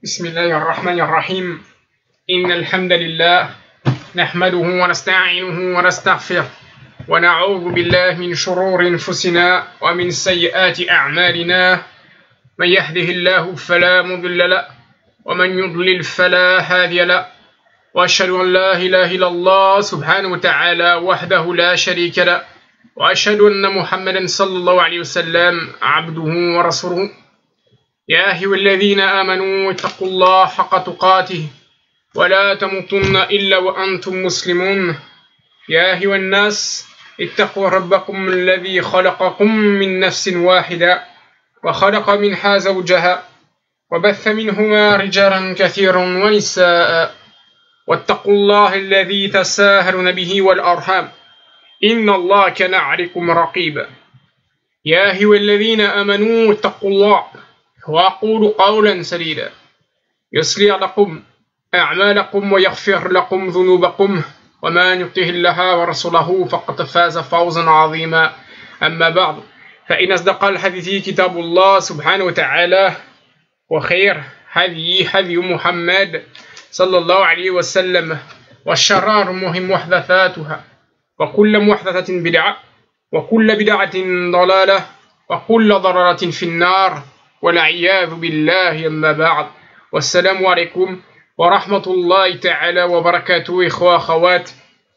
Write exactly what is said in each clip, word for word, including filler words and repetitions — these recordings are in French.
بسم الله الرحمن الرحيم إن الحمد لله نحمده ونستعينه ونستغفره ونعوذ بالله من شرور أنفسنا ومن سيئات أعمالنا من يهده الله فلا مضل له ومن يضلل فلا هادي له وأشهد أن لا إله إلا الله سبحانه وتعالى وحده لا شريك له وأشهد أن محمدا صلى الله عليه وسلم عبده ورسوله يا أيها الذين آمنوا اتقوا الله حق تقاته ولا تموتن إلا وأنتم مسلمون يا أيها الناس اتقوا ربكم الذي خلقكم من نفس واحدة وخلق منها زوجها وبث منهما رجالا كثيرا ونساء واتقوا الله الذي تساهلون به والأرحام إن الله كان عليكم رقيبا يا أيها الذين آمنوا اتقوا الله وأقول قولا سديدا يصلح لكم أعمالكم ويغفر لكم ذنوبكم ومن يطع الله ورسوله فقد فاز فوزا عظيما أما بعد فإن أصدق الحديث كتاب الله سبحانه وتعالى وخير هدي هدي محمد صلى الله عليه وسلم والشر الأمور محدثاتها وكل محدثة بدعة وكل بدعة ضلالة وكل ضلالة في النار والعياذ بالله أما بعد والسلام عليكم ورحمة الله تعالى وبركاته إخوة أخوات.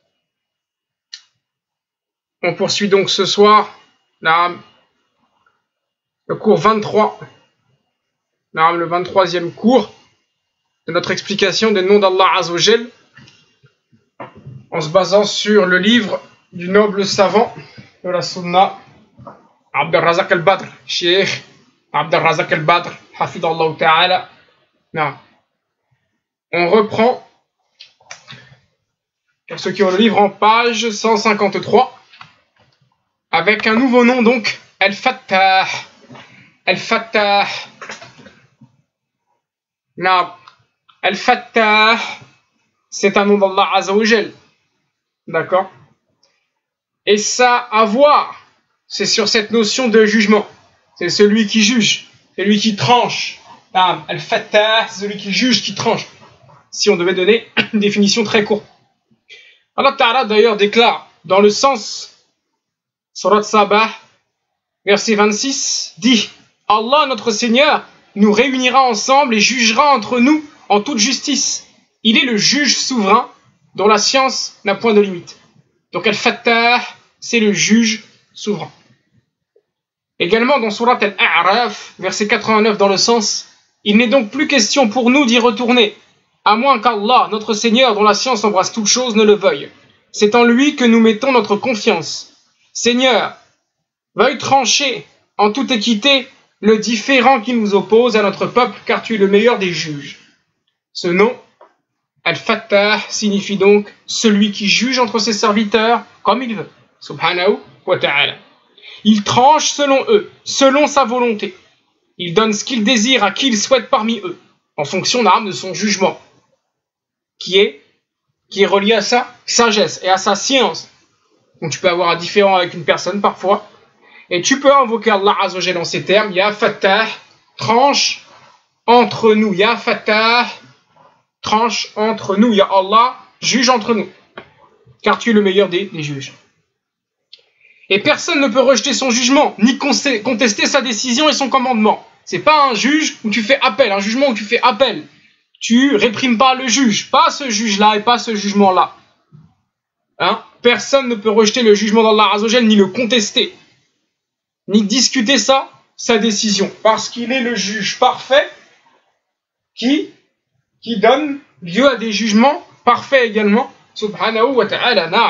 On poursuit donc ce soir naam, le cours vingt-trois, naam, le vingt-troisième cours de notre explication des noms d'Allah Azza wa Jal en se basant sur le livre du noble savant de la Sunna Abd al-Razak al-Badr, Cheikh Abd al-Razak al-Badr, hafidallahu ta'ala. Non. On reprend, pour ceux qui ont le livre, en page cent cinquante-trois, avec un nouveau nom donc, Al-Fattah. Al-Fattah. Non. Al-Fattah, c'est un nom d'Allah Azza wa Jal. D'accord? Et ça à voir, c'est sur cette notion de jugement. C'est celui qui juge, c'est celui qui tranche. Al-Fattah, c'est celui qui juge, qui tranche. Si on devait donner une définition très courte. Allah Ta'ala d'ailleurs déclare dans le sens, Surat Sabah, verset vingt-six, dit Allah notre Seigneur nous réunira ensemble et jugera entre nous en toute justice. Il est le juge souverain dont la science n'a point de limite. Donc Al-Fattah, c'est le juge souverain. Également dans Surat Al-A'raf, verset quatre-vingt-neuf, dans le sens il n'est donc plus question pour nous d'y retourner, à moins qu'Allah, notre Seigneur, dont la science embrasse toute chose, ne le veuille. C'est en lui que nous mettons notre confiance. Seigneur, veuille trancher en toute équité le différend qui nous oppose à notre peuple, car tu es le meilleur des juges. Ce nom, Al-Fattah, signifie donc celui qui juge entre ses serviteurs comme il veut. Subhanahu wa ta'ala. Il tranche selon eux, selon sa volonté. Il donne ce qu'il désire à qui il souhaite parmi eux, en fonction de son jugement, qui est, qui est relié à sa sagesse et à sa science. Donc tu peux avoir un différend avec une personne parfois, et tu peux invoquer Allah Azza wa Jalla en ces termes, Ya Fattah, tranche entre nous, Ya Fattah, tranche entre nous, Ya Allah, juge entre nous, car tu es le meilleur des, des juges. Et personne ne peut rejeter son jugement, ni contester sa décision et son commandement. C'est pas un juge où tu fais appel, un jugement où tu fais appel. Tu réprimes pas le juge, pas ce juge-là et pas ce jugement-là. Hein? Personne ne peut rejeter le jugement d'Allah Azza wa Jal, ni le contester, ni discuter ça, sa décision, parce qu'il est le juge parfait qui, qui donne lieu à des jugements parfaits également. Subhanahu wa ta'ala, na'am.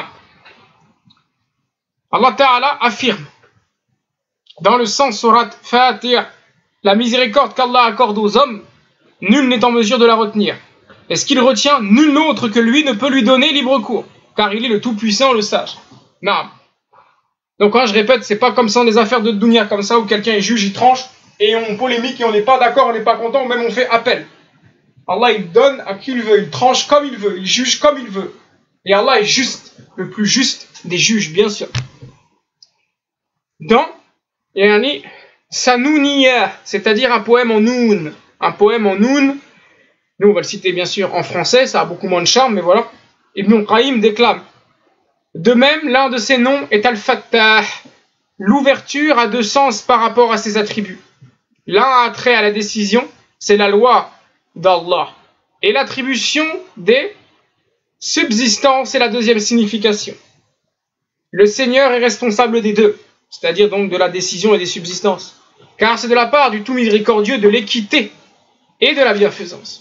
Allah Ta'ala affirme dans le sens Surat Fatir, la miséricorde qu'Allah accorde aux hommes, nul n'est en mesure de la retenir. Et ce qu'il retient, nul autre que lui ne peut lui donner libre cours, car il est le tout-puissant, le sage. Naam. Donc hein, je répète, c'est pas comme ça des affaires de dunya comme ça où quelqu'un est juge, il tranche et on polémique et on n'est pas d'accord, on n'est pas content, ou même on fait appel. Allah il donne à qui il veut, il tranche comme il veut, il juge comme il veut. Et Allah est juste, le plus juste des juges, bien sûr. Dans yani, Sanouniya, c'est-à-dire un poème en noun. Un poème en noun, Nous, on va le citer bien sûr en français, ça a beaucoup moins de charme, mais voilà. Ibn Qayyim déclame. De même, l'un de ses noms est Al-Fattah. L'ouverture a deux sens par rapport à ses attributs. L'un a trait à la décision, c'est la loi d'Allah. Et l'attribution des subsistances est la deuxième signification. Le Seigneur est responsable des deux, c'est-à-dire donc de la décision et des subsistances. Car c'est de la part du tout miséricordieux de l'équité et de la bienfaisance.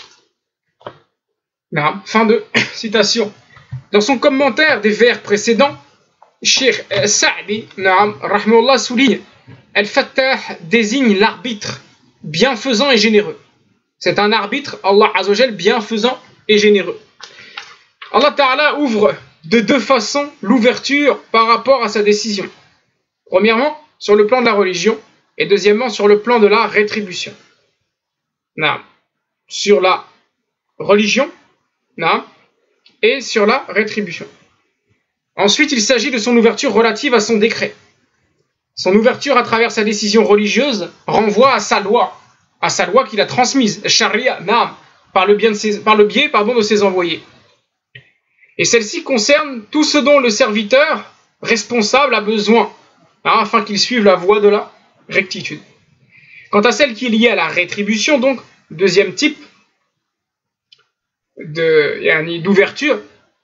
Là, fin de citation. Dans son commentaire des vers précédents, Cheikh Sa'di rahimahullah souligne Al-Fattah désigne l'arbitre bienfaisant et généreux. C'est un arbitre, Allah Azzawajal, bienfaisant et généreux. Allah Ta'ala ouvre de deux façons l'ouverture par rapport à sa décision. Premièrement, sur le plan de la religion, et deuxièmement, sur le plan de la rétribution. Non. Sur la religion, non, et sur la rétribution. Ensuite, il s'agit de son ouverture relative à son décret. Son ouverture à travers sa décision religieuse renvoie à sa loi, à sa loi qu'il a transmise, Sharia, naam, par le, bien de ses, par le biais pardon, de ses envoyés. Et celle-ci concerne tout ce dont le serviteur responsable a besoin, hein, afin qu'il suive la voie de la rectitude. Quant à celle qui est liée à la rétribution, donc, deuxième type de, d'ouverture,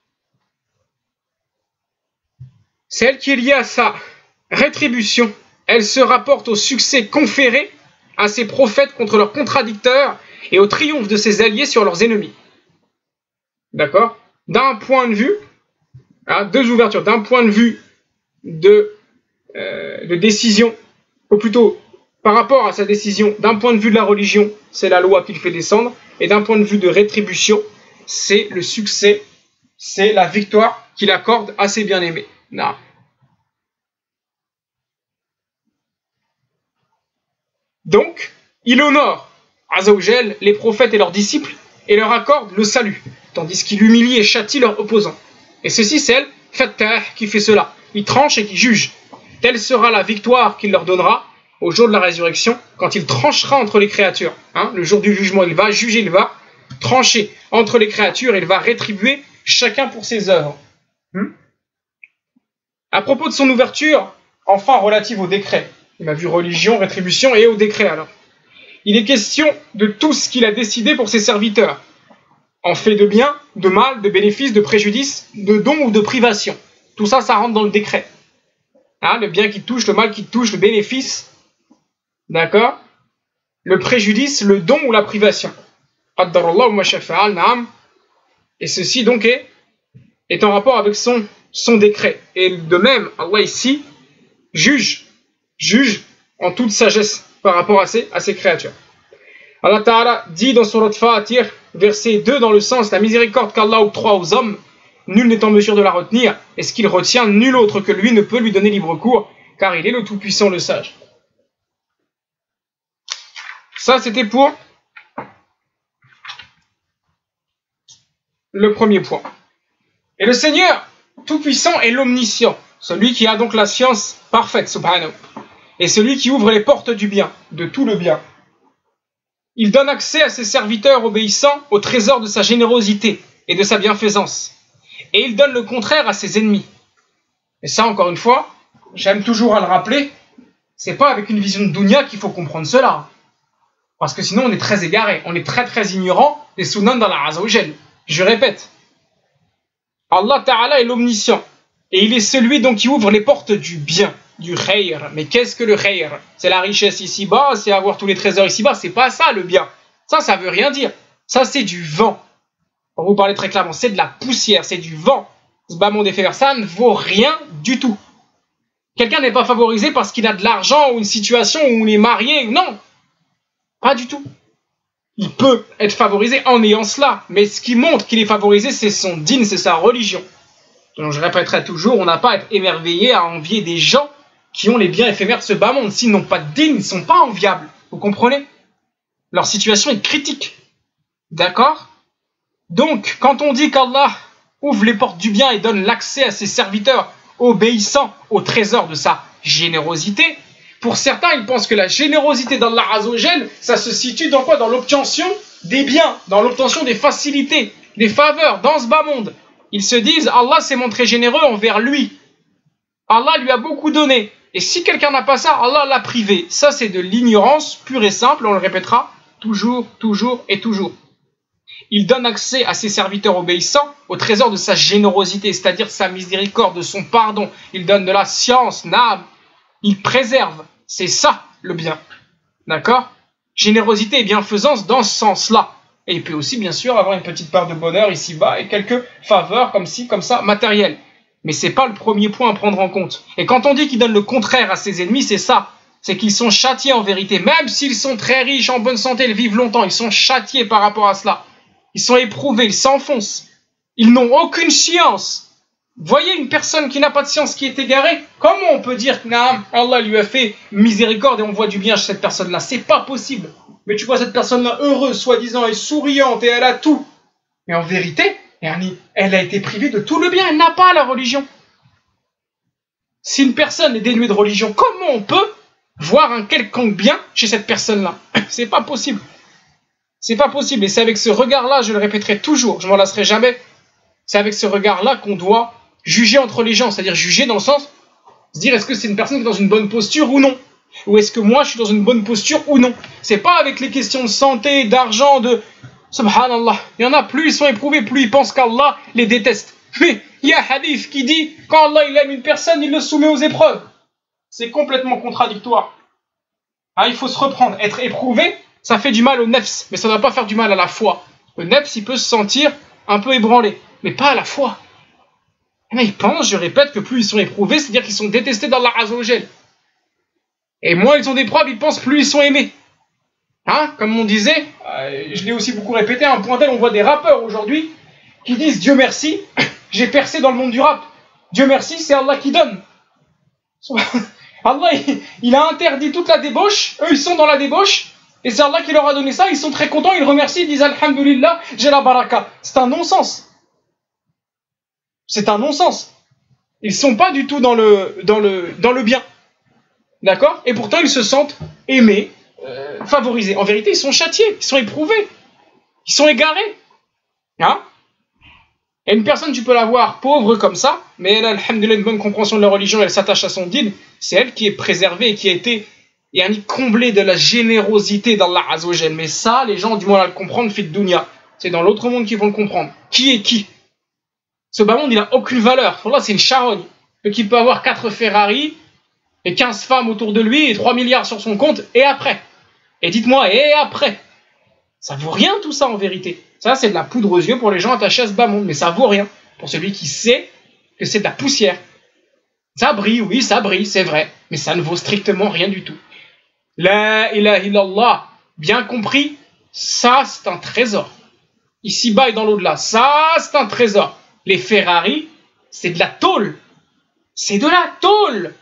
celle qui est liée à sa rétribution, elle se rapporte au succès conféré à ses prophètes contre leurs contradicteurs et au triomphe de ses alliés sur leurs ennemis. D'accord ? D'un point de vue, hein, deux ouvertures, d'un point de vue de, euh, de décision, ou plutôt par rapport à sa décision, d'un point de vue de la religion, c'est la loi qu'il fait descendre, et d'un point de vue de rétribution, c'est le succès, c'est la victoire qu'il accorde à ses bien-aimés. Non. Donc, il honore Azzawajal, les prophètes et leurs disciples, et leur accorde le salut, tandis qu'il humilie et châtie leurs opposants. Et ceci, c'est elle, Fattah, qui fait cela. Il tranche et qui juge. Telle sera la victoire qu'il leur donnera au jour de la résurrection, quand il tranchera entre les créatures. Hein, le jour du jugement, il va juger, il va trancher entre les créatures, il va rétribuer chacun pour ses œuvres. Hmm? À propos de son ouverture, enfin relative au décret. Il a vu religion, rétribution et au décret alors. Il est question de tout ce qu'il a décidé pour ses serviteurs, en fait de bien, de mal, de bénéfice, de préjudice, de don ou de privation. Tout ça, ça rentre dans le décret. Hein, le bien qui touche, le mal qui touche, le bénéfice, d'accord, le préjudice, le don ou la privation. Et ceci donc est, est en rapport avec son, son décret. Et de même, Allah ici juge, juge en toute sagesse par rapport à ses, à ses créatures. Allah Ta'ala dit dans Surat Fatir, verset deux, dans le sens, la miséricorde qu'Allah octroie aux hommes, nul n'est en mesure de la retenir, et ce qu'il retient, nul autre que lui ne peut lui donner libre cours, car il est le Tout-Puissant, le Sage. Ça, c'était pour le premier point. Et le Seigneur Tout-Puissant est l'Omniscient, celui qui a donc la science parfaite, subhanahu, et celui qui ouvre les portes du bien, de tout le bien. Il donne accès à ses serviteurs obéissants au trésor de sa générosité et de sa bienfaisance. Et il donne le contraire à ses ennemis. Et ça, encore une fois, j'aime toujours à le rappeler, c'est pas avec une vision de dunya qu'il faut comprendre cela. Parce que sinon, on est très égaré, on est très très ignorant des sunan dans la Azzawajal. Je répète, Allah Ta'ala est l'omniscient. Et il est celui donc qui ouvre les portes du bien, du khayr. Mais qu'est-ce que le khayr? C'est la richesse ici-bas, c'est avoir tous les trésors ici-bas. C'est pas ça le bien. Ça, ça veut rien dire. Ça, c'est du vent. Pour vous parler très clairement, c'est de la poussière, c'est du vent. Ce bas monde éphémère, ça ne vaut rien du tout. Quelqu'un n'est pas favorisé parce qu'il a de l'argent ou une situation où il est marié. Non, pas du tout. Il peut être favorisé en ayant cela. Mais ce qui montre qu'il est favorisé, c'est son dîn, c'est sa religion. Donc je répéterai toujours, on n'a pas à être émerveillé, à envier des gens qui ont les biens éphémères de ce bas monde. S'ils n'ont pas de dîn, ils ne sont pas enviables. Vous comprenez? Leur situation est critique. D'accord? Donc, quand on dit qu'Allah ouvre les portes du bien et donne l'accès à ses serviteurs obéissants au trésor de sa générosité, pour certains, ils pensent que la générosité d'Allah Azzawajal, ça se situe dans quoi? Dans l'obtention des biens, dans l'obtention des facilités, des faveurs dans ce bas monde. Ils se disent, Allah s'est montré généreux envers lui. Allah lui a beaucoup donné. Et si quelqu'un n'a pas ça, Allah l'a privé. Ça, c'est de l'ignorance pure et simple, on le répétera toujours, toujours et toujours. Il donne accès à ses serviteurs obéissants au trésor de sa générosité, c'est-à-dire sa miséricorde, de son pardon. Il donne de la science, naam. Il préserve. C'est ça, le bien. D'accord? Générosité et bienfaisance dans ce sens-là. Et il peut aussi, bien sûr, avoir une petite part de bonheur ici-bas et quelques faveurs comme ci, comme ça, matérielles. Mais c'est pas le premier point à prendre en compte. Et quand on dit qu'il donne le contraire à ses ennemis, c'est ça. C'est qu'ils sont châtiés en vérité. Même s'ils sont très riches, en bonne santé, ils vivent longtemps, ils sont châtiés par rapport à cela. Ils sont éprouvés, ils s'enfoncent. Ils n'ont aucune science. Voyez une personne qui n'a pas de science, qui est égarée, comment on peut dire que Allah lui a fait miséricorde et on voit du bien chez cette personne-là? C'est pas possible. Mais tu vois cette personne-là heureuse, soi-disant, et souriante, et elle a tout. Mais en vérité, elle a été privée de tout le bien, elle n'a pas la religion. Si une personne est dénuée de religion, comment on peut voir un quelconque bien chez cette personne-là? C'est pas possible. C'est pas possible. Et c'est avec ce regard-là, je le répéterai toujours, je m'en lasserai jamais, c'est avec ce regard-là qu'on doit juger entre les gens, c'est-à-dire juger dans le sens, se dire est-ce que c'est une personne qui est dans une bonne posture ou non? Ou est-ce que moi je suis dans une bonne posture ou non? C'est pas avec les questions de santé, d'argent, de... Subhanallah. Il y en a, plus ils sont éprouvés, plus ils pensent qu'Allah les déteste. Mais il y a un hadith qui dit quand Allah il aime une personne, il le soumet aux épreuves. C'est complètement contradictoire. Ah, il faut se reprendre. Être éprouvé, ça fait du mal au nefs, mais ça ne doit pas faire du mal à la foi. Le nefs, il peut se sentir un peu ébranlé, mais pas à la foi. Mais ils pensent, je répète, que plus ils sont éprouvés, c'est-à-dire qu'ils sont détestés d'Allah Azza wa Jal. Et moins ils ont des preuves, ils pensent plus ils sont aimés. Hein, comme on disait, euh, je l'ai aussi beaucoup répété, à un point tel, on voit des rappeurs aujourd'hui qui disent Dieu merci, j'ai percé dans le monde du rap. Dieu merci, c'est Allah qui donne. Allah, il, il a interdit toute la débauche, eux ils sont dans la débauche, et c'est Allah qui leur a donné ça, ils sont très contents, ils remercient, ils disent Alhamdulillah, j'ai la baraka. C'est un non-sens. C'est un non-sens. Ils ne sont pas du tout dans le, dans le, dans le bien. D'accord? Et pourtant ils se sentent aimés, euh, favorisés. En vérité, ils sont châtiés, ils sont éprouvés, ils sont égarés. Hein? Et une personne, tu peux la voir pauvre comme ça, mais elle a, alhamdoulilah, une bonne compréhension de la religion, elle s'attache à son dîn, c'est elle qui est préservée et qui a été et comblée de la générosité d'Allah Azza wa Jal. Mais ça, les gens ont du mal à le comprendre, fit dunya. C'est dans l'autre monde qu'ils vont le comprendre. Qui est qui? Ce bas monde, il n'a aucune valeur. Pour là, c'est une charogne. Qui peut avoir quatre Ferrari et quinze femmes autour de lui et trois milliards sur son compte, et après? Et dites-moi, et après? Ça vaut rien tout ça en vérité. Ça, c'est de la poudre aux yeux pour les gens attachés à ce bas monde, mais ça vaut rien pour celui qui sait que c'est de la poussière. Ça brille, oui, ça brille, c'est vrai, mais ça ne vaut strictement rien du tout. La ilaha illallah, bien compris, ça c'est un trésor. Ici-bas et dans l'au-delà, ça c'est un trésor. Les Ferrari, c'est de la tôle. C'est de la tôle.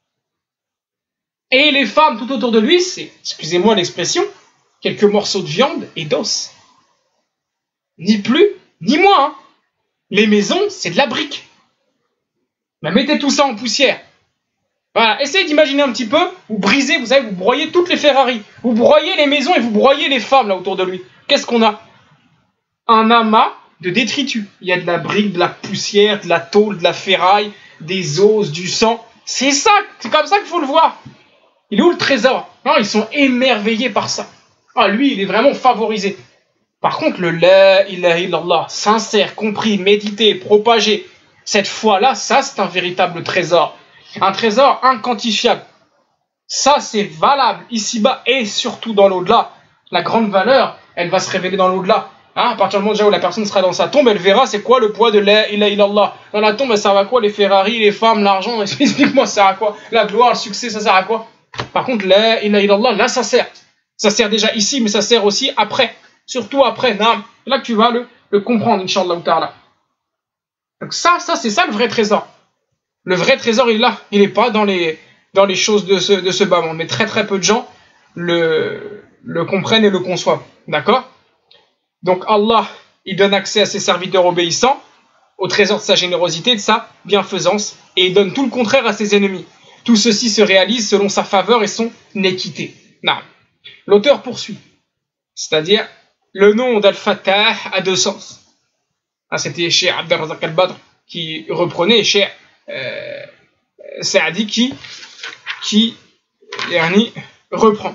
Et les femmes tout autour de lui, c'est, excusez-moi l'expression, quelques morceaux de viande et d'os. Ni plus, ni moins. Hein. Les maisons, c'est de la brique. Mais mettez tout ça en poussière. Voilà, essayez d'imaginer un petit peu, vous brisez, vous savez, vous broyez toutes les Ferrari, vous broyez les maisons et vous broyez les femmes là autour de lui. Qu'est-ce qu'on a? Un amas de détritus. Il y a de la brique, de la poussière, de la tôle, de la ferraille, des os, du sang. C'est ça, c'est comme ça qu'il faut le voir. Il est où le trésor? Non, ils sont émerveillés par ça. Ah, lui, il est vraiment favorisé. Par contre, le la ilaha illallah, sincère, compris, médité, propagé, cette foi-là, ça, c'est un véritable trésor. Un trésor inquantifiable. Ça, c'est valable ici-bas et surtout dans l'au-delà. La grande valeur, elle va se révéler dans l'au-delà. Hein, à partir du moment déjà où la personne sera dans sa tombe, elle verra c'est quoi le poids de la ilaha illallah. Dans la tombe, ça sert à quoi les Ferrari, les femmes, l'argent? Explique-moi, ça sert à quoi? La gloire, le succès, ça sert à quoi? Par contre, la ilaha illallah, là, ça sert. Ça sert déjà ici, mais ça sert aussi après. Surtout après, naam. C'est là que tu vas le, le comprendre, Inch'Allah ta'ala. Donc ça, ça, c'est ça le vrai trésor. Le vrai trésor, il est là. Il n'est pas dans les, dans les choses de ce, de ce bas monde. Mais très très peu de gens le, le comprennent et le conçoivent. D'accord? Donc Allah, il donne accès à ses serviteurs obéissants, au trésor de sa générosité, de sa bienfaisance, et il donne tout le contraire à ses ennemis. Tout ceci se réalise selon sa faveur et son équité. Non. L'auteur poursuit. C'est-à-dire, le nom d'Al-Fattah a deux sens. Ah, c'était chez Abd al-Razak al-Badr qui reprenait, chez euh, Saadi qui, qui yani, reprend.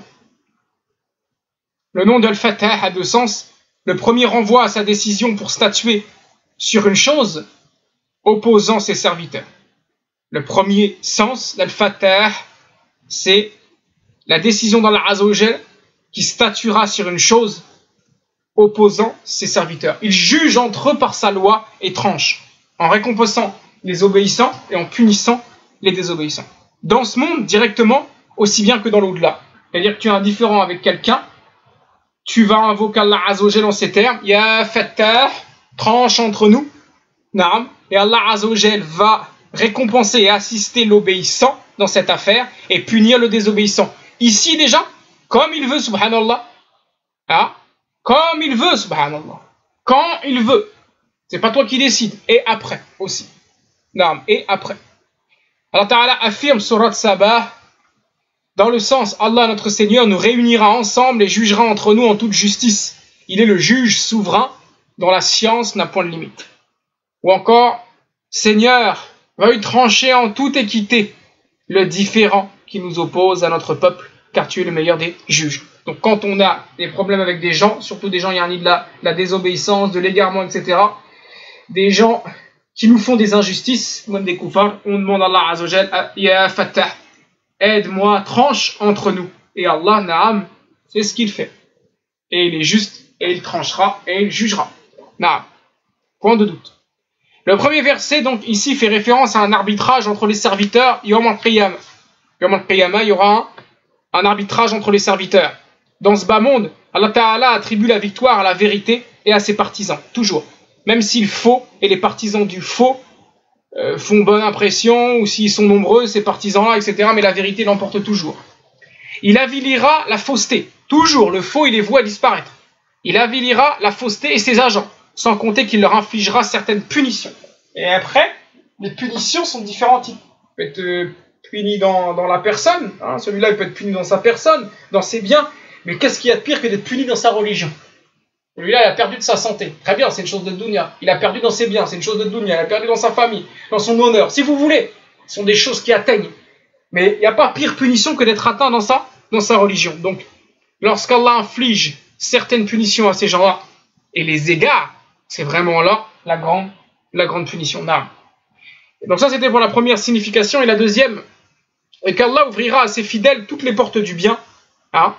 Le nom d'Al-Fattah a deux sens. Le premier renvoie à sa décision pour statuer sur une chose opposant ses serviteurs. Le premier sens d'Al-Fattah, c'est la décision d'Allah Azza wa Jal qui statuera sur une chose opposant ses serviteurs. Il juge entre eux par sa loi et tranche, en récompensant les obéissants et en punissant les désobéissants. Dans ce monde, directement, aussi bien que dans l'au-delà. C'est-à-dire que tu es indifférent avec quelqu'un, tu vas invoquer Allah Azza wa Jal en ces termes, Ya Fattah, tranche entre nous, Naam, et Allah Azza wa Jal va récompenser et assister l'obéissant dans cette affaire et punir le désobéissant. Ici déjà, comme il veut, subhanallah, hein, comme il veut, subhanallah, quand il veut, c'est pas toi qui décides, et après aussi, Naam, et après. Allah Ta'ala affirme surat Sabah, dans le sens, Allah notre Seigneur nous réunira ensemble et jugera entre nous en toute justice. Il est le juge souverain dont la science n'a point de limite. Ou encore, Seigneur, veuille trancher en toute équité le différend qui nous oppose à notre peuple, car tu es le meilleur des juges. Donc quand on a des problèmes avec des gens, surtout des gens, il y a un nid de la, de la désobéissance, de l'égarement, et cetera, des gens qui nous font des injustices, même des koufars, on demande à Allah Azza wa Jal, Ya Fattah, aide-moi, tranche entre nous. Et Allah, Naam, c'est ce qu'il fait. Et il est juste, et il tranchera, et il jugera. Naam. Point de doute. Le premier verset, donc, ici, fait référence à un arbitrage entre les serviteurs, Yom al-Qiyamah. Yom al-Qiyamah, il y aura un, un arbitrage entre les serviteurs. Dans ce bas monde, Allah Ta'ala attribue la victoire à la vérité et à ses partisans, toujours. Même si le faux et les partisans du faux euh, font bonne impression, ou s'ils sont nombreux, ces partisans-là, et cetera, mais la vérité l'emporte toujours. Il avilira la fausseté. Toujours, le faux, il les voit disparaître. Il avilira la fausseté et ses agents, sans compter qu'il leur infligera certaines punitions. Et après, les punitions sont différents types. Il peut être euh, puni dans, dans la personne, hein, celui-là il peut être puni dans sa personne, dans ses biens, mais qu'est-ce qu'il y a de pire que d'être puni dans sa religion? Celui-là, il a perdu de sa santé. Très bien, c'est une chose de dunya. Il a perdu dans ses biens, c'est une chose de dunya. Il a perdu dans sa famille, dans son honneur. Si vous voulez, ce sont des choses qui atteignent. Mais il n'y a pas pire punition que d'être atteint dans sa, dans sa religion. Donc, lorsqu'Allah inflige certaines punitions à ces gens-là et les égare, c'est vraiment là la grande, la grande punition. Non. Donc ça, c'était pour la première signification. Et la deuxième, est qu'Allah ouvrira à ses fidèles toutes les portes du bien. Hein,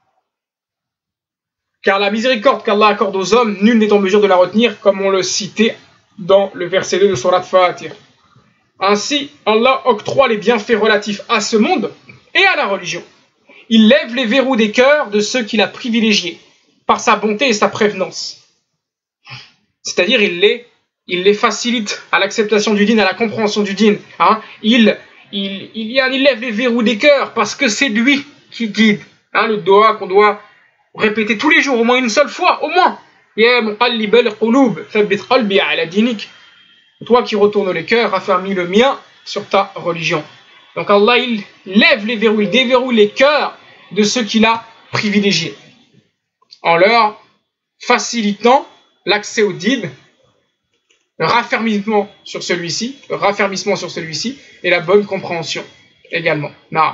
car la miséricorde qu'Allah accorde aux hommes, nul n'est en mesure de la retenir, comme on le citait dans le verset deux de Surat Fatir. Ainsi, Allah octroie les bienfaits relatifs à ce monde et à la religion. Il lève les verrous des cœurs de ceux qu'il a privilégiés, par sa bonté et sa prévenance. C'est-à-dire, il les, il les facilite à l'acceptation du dîn, à la compréhension du dîn. Hein. Il, il, il, il lève les verrous des cœurs, parce que c'est lui qui guide. Hein, le doigt qu'on doit répéter tous les jours, au moins une seule fois, au moins. Ya muqallibal qulub, thabbit qalbi ala dinik. Toi qui retournes les cœurs, raffermis le mien sur ta religion. Donc Allah, il lève les verrous, il déverrouille les cœurs de ceux qu'il a privilégiés, en leur facilitant l'accès au dîn, le raffermissement sur celui-ci, le raffermissement sur celui-ci, et la bonne compréhension également. Naam.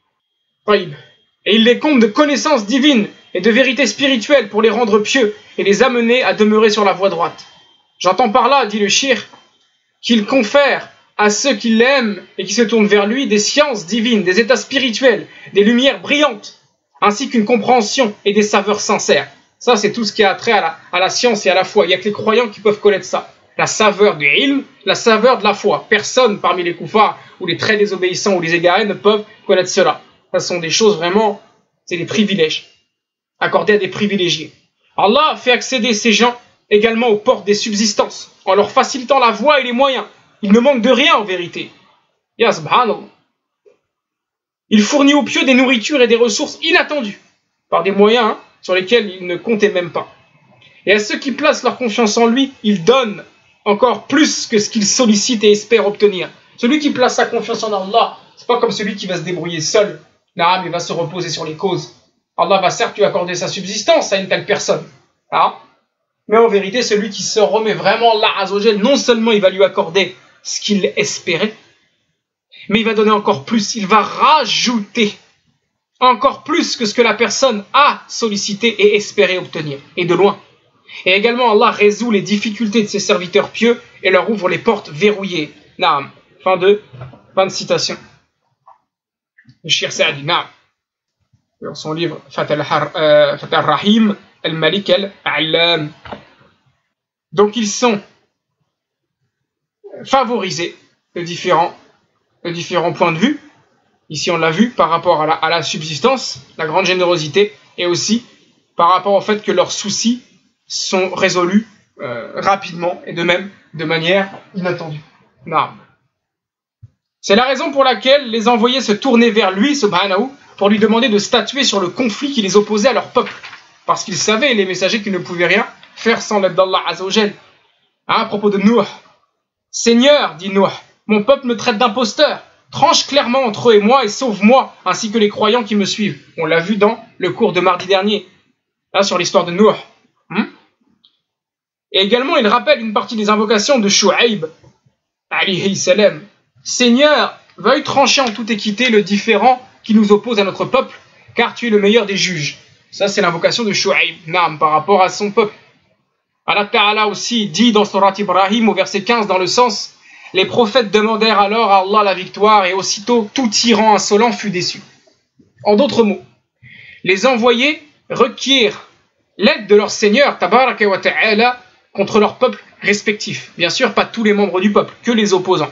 Et il les comble de connaissances divines et de vérités spirituelles pour les rendre pieux et les amener à demeurer sur la voie droite. J'entends par là, dit le shir, qu'il confère à ceux qui l'aiment et qui se tournent vers lui des sciences divines, des états spirituels, des lumières brillantes, ainsi qu'une compréhension et des saveurs sincères. Ça, c'est tout ce qui a trait à la, à la science et à la foi. Il n'y a que les croyants qui peuvent connaître ça. La saveur du ilm, la saveur de la foi. Personne parmi les koufars ou les très désobéissants ou les égarés ne peuvent connaître cela. Ce sont des choses vraiment, c'est des privilèges, accordés à des privilégiés. Allah fait accéder ces gens également aux portes des subsistances, en leur facilitant la voie et les moyens. Ils ne manquent de rien en vérité. Ya subhanallah. Il fournit aux pieux des nourritures et des ressources inattendues, par des moyens hein, sur lesquels ils ne comptaient même pas. Et à ceux qui placent leur confiance en lui, il donne encore plus que ce qu'ils sollicitent et espèrent obtenir. Celui qui place sa confiance en Allah, c'est pas comme celui qui va se débrouiller seul. Naam, il va se reposer sur les causes. Allah va certes lui accorder sa subsistance à une telle personne. Hein? Mais en vérité, celui qui se remet vraiment Allah Azzawajal, non seulement il va lui accorder ce qu'il espérait, mais il va donner encore plus, il va rajouter encore plus que ce que la personne a sollicité et espéré obtenir, et de loin. Et également, Allah résout les difficultés de ses serviteurs pieux et leur ouvre les portes verrouillées. Naam. Fin de, fin de citation. Le Cheikh Saadi, naam. Dans son livre Fath al-Rahim al-Malik al-Allam. Donc ils sont favorisés de différents, de différents points de vue. Ici on l'a vu par rapport à la, à la subsistance, la grande générosité, et aussi par rapport au fait que leurs soucis sont résolus euh, rapidement et de même de manière inattendue. Non. C'est la raison pour laquelle les envoyés se tournaient vers lui, subhanahu, pour lui demander de statuer sur le conflit qui les opposait à leur peuple. Parce qu'ils savaient, les messagers, qu'ils ne pouvaient rien faire sans l'aide d'Allah Azzawajal. Hein, à propos de Nuh. Seigneur, dit Nuh, mon peuple me traite d'imposteur. Tranche clairement entre eux et moi et sauve-moi, ainsi que les croyants qui me suivent. On l'a vu dans le cours de mardi dernier, là, sur l'histoire de Nuh. Hmm? Et également, il rappelle une partie des invocations de Shu'aib, alayhi salam. Seigneur, veuille trancher en toute équité le différend qui nous oppose à notre peuple, car tu es le meilleur des juges. Ça, c'est l'invocation de Shu'aib, Naam, par rapport à son peuple. Allah Ta'ala aussi dit dans Surat Ibrahim, au verset quinze, dans le sens, les prophètes demandèrent alors à Allah la victoire, et aussitôt tout tyran insolent fut déçu. En d'autres mots, les envoyés requièrent l'aide de leur Seigneur, Tabaraka wa Ta'ala, contre leur peuple respectif. Bien sûr, pas tous les membres du peuple, que les opposants.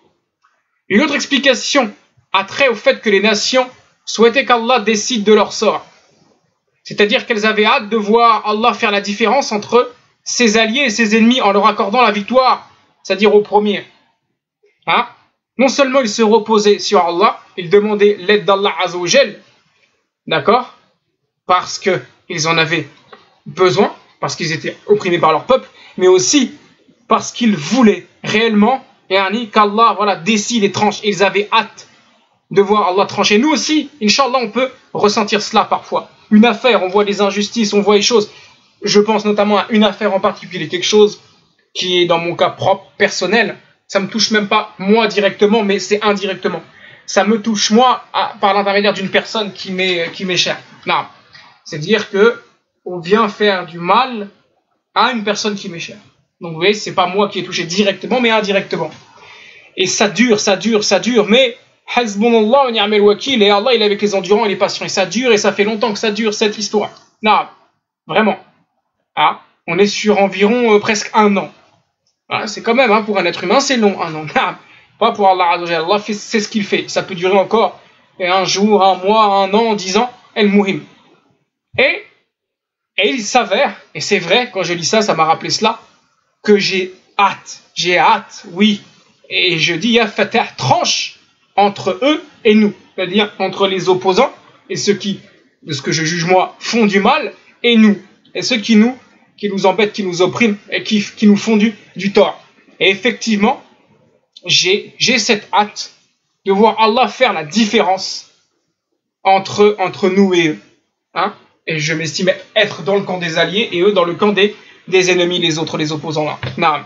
Une autre explication a trait au fait que les nations souhaitaient qu'Allah décide de leur sort. C'est-à-dire qu'elles avaient hâte de voir Allah faire la différence entre ses alliés et ses ennemis en leur accordant la victoire, c'est-à-dire au premier. Hein? Non seulement ils se reposaient sur Allah, ils demandaient l'aide d'Allah Azzawajal, d'accord, parce qu'ils en avaient besoin, parce qu'ils étaient opprimés par leur peuple, mais aussi parce qu'ils voulaient réellement qu'Allah voilà, décide et tranche. Ils avaient hâte de voir Allah trancher. Nous aussi, Inch'Allah, on peut ressentir cela parfois. Une affaire, on voit des injustices, on voit des choses. Je pense notamment à une affaire en particulier, quelque chose qui est dans mon cas propre, personnel. Ça ne me touche même pas moi directement, mais c'est indirectement. Ça me touche moi à, par l'intermédiaire d'une personne qui m'est qui m'est chère. Non, c'est-à-dire que on vient faire du mal à une personne qui m'est chère. Donc vous voyez, c'est pas moi qui ai touché directement, mais indirectement. Et ça dure, ça dure, ça dure, mais Hasbunallah wa ni'mal wakil, et Allah il est avec les endurants et les patients. Et ça dure, et ça fait longtemps que ça dure cette histoire. Non, vraiment. Ah, on est sur environ euh, presque un an. Ah, c'est quand même, hein, pour un être humain, c'est long, un an. Non, pas pour Allah Azzawajal. Allah c'est ce qu'il fait. Ça peut durer encore et un jour, un mois, un an, dix ans. El-Muhim. Et, et il s'avère, et c'est vrai, quand je lis ça, ça m'a rappelé cela, que j'ai hâte, j'ai hâte, oui, et je dis, ya Fatah, tranche entre eux et nous, c'est-à-dire entre les opposants et ceux qui, de ce que je juge moi, font du mal, et nous, et ceux qui nous, qui nous embêtent, qui nous oppriment, et qui, qui nous font du, du tort. Et effectivement, j'ai, j'ai cette hâte de voir Allah faire la différence entre, entre nous et eux, hein, et je m'estime être dans le camp des alliés, et eux dans le camp des des ennemis, les autres, les opposants là. Naam.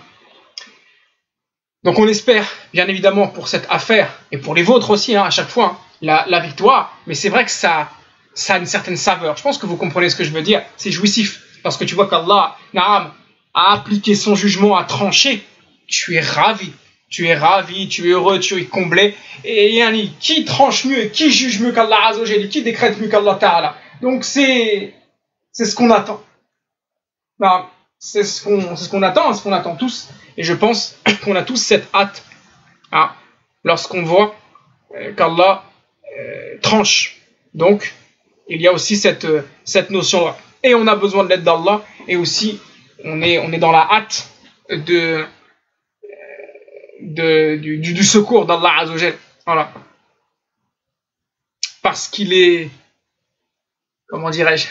Donc on espère, bien évidemment, pour cette affaire, et pour les vôtres aussi, hein, à chaque fois, hein, la, la victoire, mais c'est vrai que ça, ça a une certaine saveur. Je pense que vous comprenez ce que je veux dire. C'est jouissif, parce que tu vois qu'Allah, naam, a appliqué son jugement, a tranché, tu es ravi, tu es ravi, tu es heureux, tu es comblé, et yani, qui tranche mieux, et qui juge mieux qu'Allah Azzawajal, qui décrète mieux qu'Allah Ta'ala. Donc c'est, c'est ce qu'on attend. Naam. C'est ce qu'on ce qu'on attend, ce qu'on attend tous, et je pense qu'on a tous cette hâte, hein, lorsqu'on voit euh, qu'Allah euh, tranche. Donc, il y a aussi cette, euh, cette notion-là. Et on a besoin de l'aide d'Allah, et aussi on est, on est dans la hâte de, de, du, du secours d'Allah Azzawajal. Voilà. Parce qu'il est, comment dirais-je,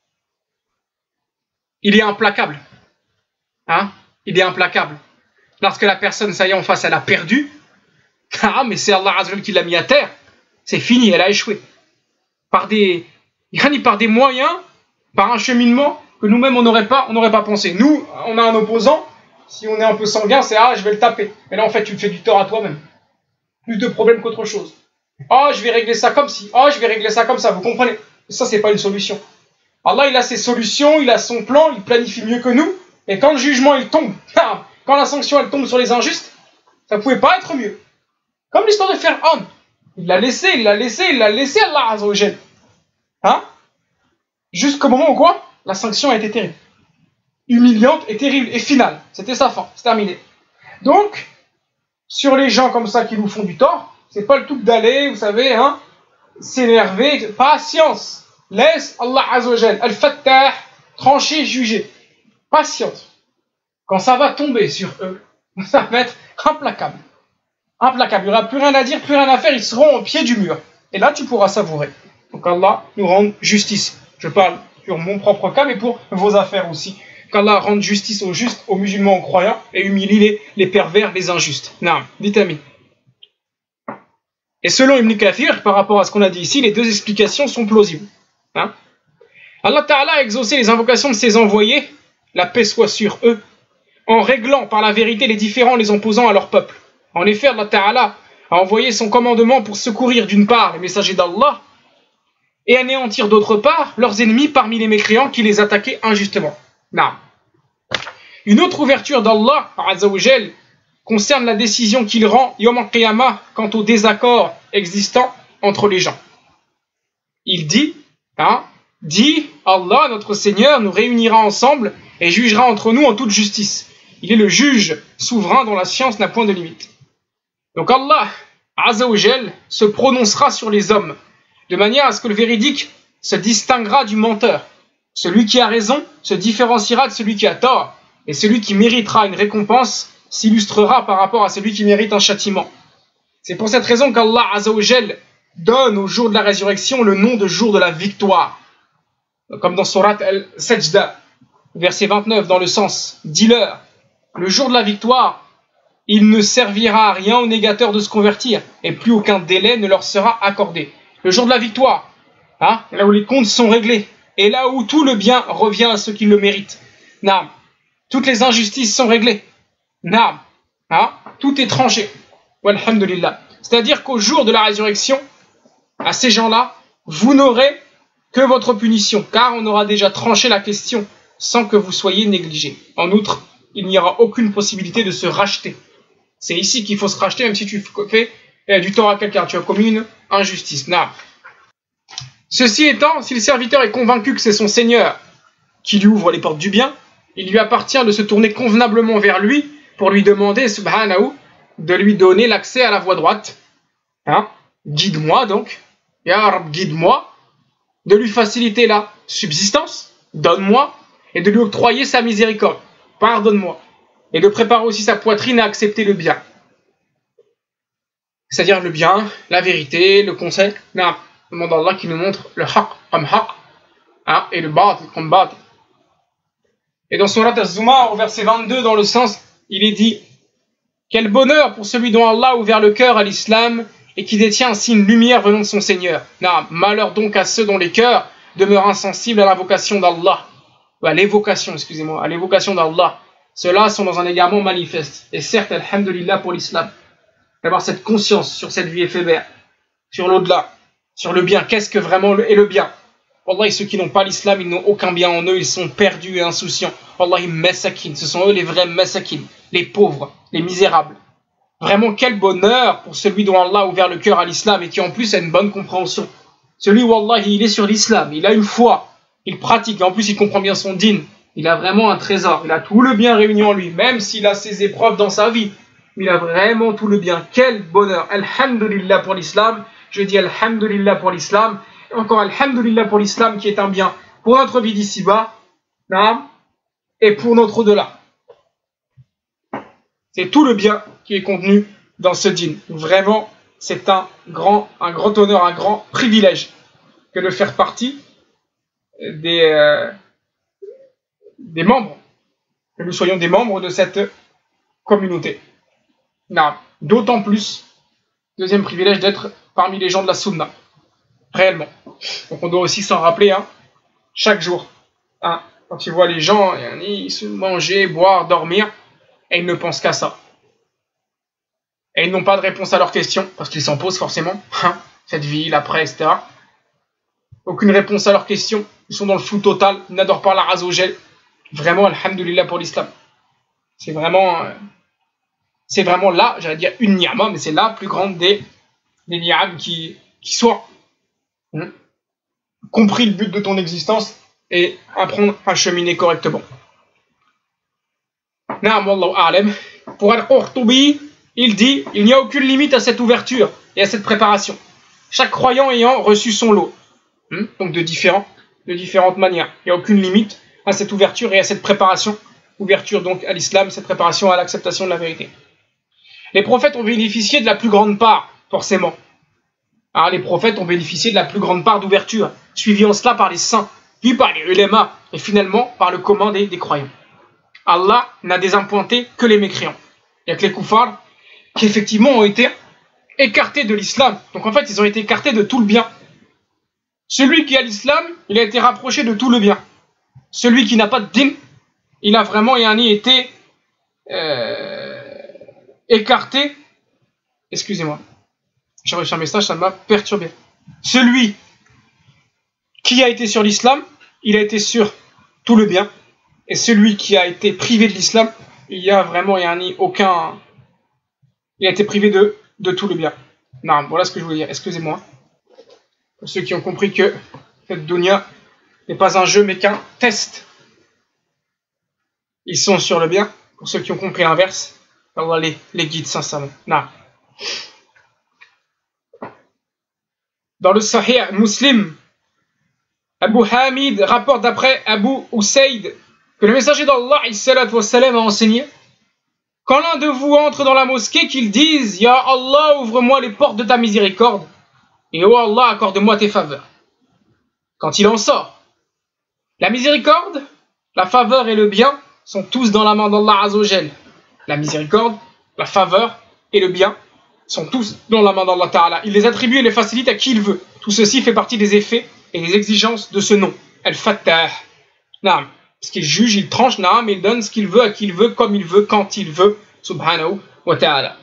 il est implacable. Hein? Il est implacable. Lorsque la personne, ça y est, en face, elle a perdu, ah, mais c'est Allah Azzawajal qui l'a mis à terre, c'est fini, elle a échoué. Par des, par des moyens, par un cheminement que nous-mêmes on n'aurait pas, on n'aurait pas pensé. Nous, on a un opposant, si on est un peu sanguin, c'est ah, je vais le taper. Mais là, en fait, tu te fais du tort à toi-même. Plus de problèmes qu'autre chose. Ah, oh, je vais régler ça comme si. Ah, oh, je vais régler ça comme ça. Vous comprenez? Ça, c'est pas une solution. Allah, il a ses solutions, il a son plan, il planifie mieux que nous. Et quand le jugement, il tombe, quand la sanction, elle tombe sur les injustes, ça pouvait pas être mieux. Comme l'histoire de Pharaon. Il l'a laissé, il l'a laissé, il l'a laissé, Allah Azza wa Jal. Hein? Jusqu'au moment où quoi? La sanction a été terrible. Humiliante et terrible. Et finale. C'était sa fin. C'est terminé. Donc, sur les gens comme ça qui nous font du tort, c'est pas le tout d'aller, vous savez, hein, s'énerver. Patience. Laisse Allah Azza wa Jal, Al-Fattah, trancher, juger. Patience. Quand ça va tomber sur eux, ça va être implacable. Implacable. Il n'y aura plus rien à dire, plus rien à faire. Ils seront au pied du mur. Et là, tu pourras savourer. Donc Allah nous rende justice. Je parle sur mon propre cas, mais pour vos affaires aussi. Qu'Allah rende justice aux justes, aux musulmans, aux croyants, et humilie les, les pervers, les injustes. Naam, dites amis. Et selon Ibn Kathir, par rapport à ce qu'on a dit ici, les deux explications sont plausibles. Hein? Allah Ta'ala a exaucé les invocations de ses envoyés, la paix soit sur eux, en réglant par la vérité les différends les opposant à leur peuple. En effet, Allah Ta'ala a envoyé son commandement pour secourir d'une part les messagers d'Allah et anéantir d'autre part leurs ennemis parmi les mécréants qui les attaquaient injustement. Non. Une autre ouverture d'Allah Azza wa Jal concerne la décision qu'il rend Yom al-Qiyamah quant aux désaccords existants entre les gens. Il dit, hein, dit Allah, notre Seigneur, nous réunira ensemble et jugera entre nous en toute justice. Il est le juge souverain dont la science n'a point de limite. Donc Allah Azza wa Jal se prononcera sur les hommes de manière à ce que le véridique se distinguera du menteur. Celui qui a raison se différenciera de celui qui a tort, et celui qui méritera une récompense s'illustrera par rapport à celui qui mérite un châtiment. C'est pour cette raison qu'Allah Azza wa Jal donne au jour de la résurrection le nom de jour de la victoire. Comme dans Surat Al-Sajda, verset vingt-neuf, dans le sens « Dis-leur, le jour de la victoire, il ne servira à rien aux négateurs de se convertir, et plus aucun délai ne leur sera accordé. » Le jour de la victoire, hein, là où les comptes sont réglés, et là où tout le bien revient à ceux qui le méritent. Naam. Toutes les injustices sont réglées. Naam. Hein, tout est tranché. Walhamdulillah. C'est-à-dire qu'au jour de la résurrection, à ces gens-là, vous n'aurez que votre punition, car on aura déjà tranché la question sans que vous soyez négligé. En outre, il n'y aura aucune possibilité de se racheter. C'est ici qu'il faut se racheter, même si tu fais eh, du tort à quelqu'un, tu as commis une injustice. Non. Ceci étant, si le serviteur est convaincu que c'est son Seigneur qui lui ouvre les portes du bien, il lui appartient de se tourner convenablement vers lui pour lui demander, subhanahu, de lui donner l'accès à la voie droite. Hein? Guide-moi donc, Ya Rab, guide-moi, de lui faciliter la subsistance, donne-moi, et de lui octroyer sa miséricorde, pardonne-moi, et de préparer aussi sa poitrine à accepter le bien. C'est-à-dire le bien, la vérité, le conseil. Non, demande Allah qui nous montre le haqq comme haqq, hein, et le batil comme batil. Et dans Surat Az-Zumar, au verset vingt-deux, dans le sens, il est dit « Quel bonheur pour celui dont Allah a ouvert le cœur à l'islam et qui détient ainsi une lumière venant de son Seigneur. Non, malheur donc à ceux dont les cœurs demeurent insensibles à l'invocation d'Allah. » À l'évocation, excusez-moi, à l'évocation d'Allah. Ceux-là sont dans un égarement manifeste. Et certes, alhamdulillah pour l'islam, d'avoir cette conscience sur cette vie éphémère, sur l'au-delà, sur le bien. Qu'est-ce que vraiment est le bien? Wallahi, ceux qui n'ont pas l'islam, ils n'ont aucun bien en eux, ils sont perdus et insouciants. Wallahi, masakin, ce sont eux les vrais masakin, les pauvres, les misérables. Vraiment, quel bonheur pour celui dont Allah a ouvert le cœur à l'islam et qui en plus a une bonne compréhension. Celui, wallahi, il est sur l'islam, il a une foi, il pratique, et en plus il comprend bien son dîn. Il a vraiment un trésor, il a tout le bien réuni en lui, même s'il a ses épreuves dans sa vie. Il a vraiment tout le bien. Quel bonheur. Alhamdulillah pour l'islam. Je dis alhamdulillah pour l'islam. Encore alhamdulillah pour l'islam qui est un bien pour notre vie d'ici-bas et pour notre au-delà. C'est tout le bien qui est contenu dans ce dîn. Vraiment, c'est un grand, un grand honneur, un grand privilège que de faire partie des, euh, des membres, que nous soyons des membres de cette communauté. D'autant plus, deuxième privilège, d'être parmi les gens de la Sunna. Réellement. Donc on doit aussi s'en rappeler, hein, chaque jour. Hein. Quand ils voient les gens ils se manger, boire, dormir, et ils ne pensent qu'à ça. Et ils n'ont pas de réponse à leurs questions, parce qu'ils s'en posent forcément, hein, cette vie, l'après, et cetera. Aucune réponse à leurs questions, ils sont dans le flou total, ils n'adorent pas la Azzawajal. Vraiment, alhamdoulilah pour l'islam. C'est vraiment, euh, c'est vraiment là, j'allais dire une ni'ma, mais c'est la plus grande des, des ni'am qui, qui soit. Hein, compris le but de ton existence et apprendre à cheminer correctement. Naam, wallahu a'lam. Pour Al-Qurtubi, il dit il n'y a aucune limite à cette ouverture et à cette préparation. Chaque croyant ayant reçu son lot. Hmm? Donc de, différents, de différentes manières. Il n'y a aucune limite à cette ouverture et à cette préparation. Ouverture donc à l'islam, cette préparation à l'acceptation de la vérité. Les prophètes ont bénéficié de la plus grande part, forcément. Alors, les prophètes ont bénéficié de la plus grande part d'ouverture, suivi en cela par les saints, puis par les ulémas, et finalement par le commun des, des croyants. Allah n'a désappointé que les mécréants. Il n'y a que les koufars qui effectivement ont été écartés de l'islam. Donc en fait, ils ont été écartés de tout le bien. Celui qui a l'islam, il a été rapproché de tout le bien. Celui qui n'a pas de din, il a vraiment été euh, écarté. Excusez-moi. J'ai reçu un message, ça m'a perturbé. Celui qui a été sur l'islam, il a été sur tout le bien. Et celui qui a été privé de l'islam, il y a vraiment il y a aucun... Il a été privé de, de tout le bien. Non, voilà ce que je voulais dire. Excusez-moi. Pour ceux qui ont compris que cette dunya n'est pas un jeu, mais qu'un test. Ils sont sur le bien. Pour ceux qui ont compris l'inverse, Allah les, les guide sincèrement. Non. Dans le Sahih Muslim, Abu Hamid rapporte d'après Abu Usaid que le messager d'Allah a enseigné quand l'un de vous entre dans la mosquée qu'il dise Ya Allah, ouvre-moi les portes de ta miséricorde et oh Allah, accorde-moi tes faveurs. Quand il en sort, la miséricorde, la faveur et le bien sont tous dans la main d'Allah Azzawajal. La miséricorde, la faveur et le bien sont tous dans la main d'Allah Ta'ala. Il les attribue et les facilite à qui il veut. Tout ceci fait partie des effets et des exigences de ce nom. Al-Fattah. Naam. Parce qu'il juge, il tranche, naam, il donne ce qu'il veut à qui il veut, comme il veut, quand il veut. Subhanahu wa ta'ala.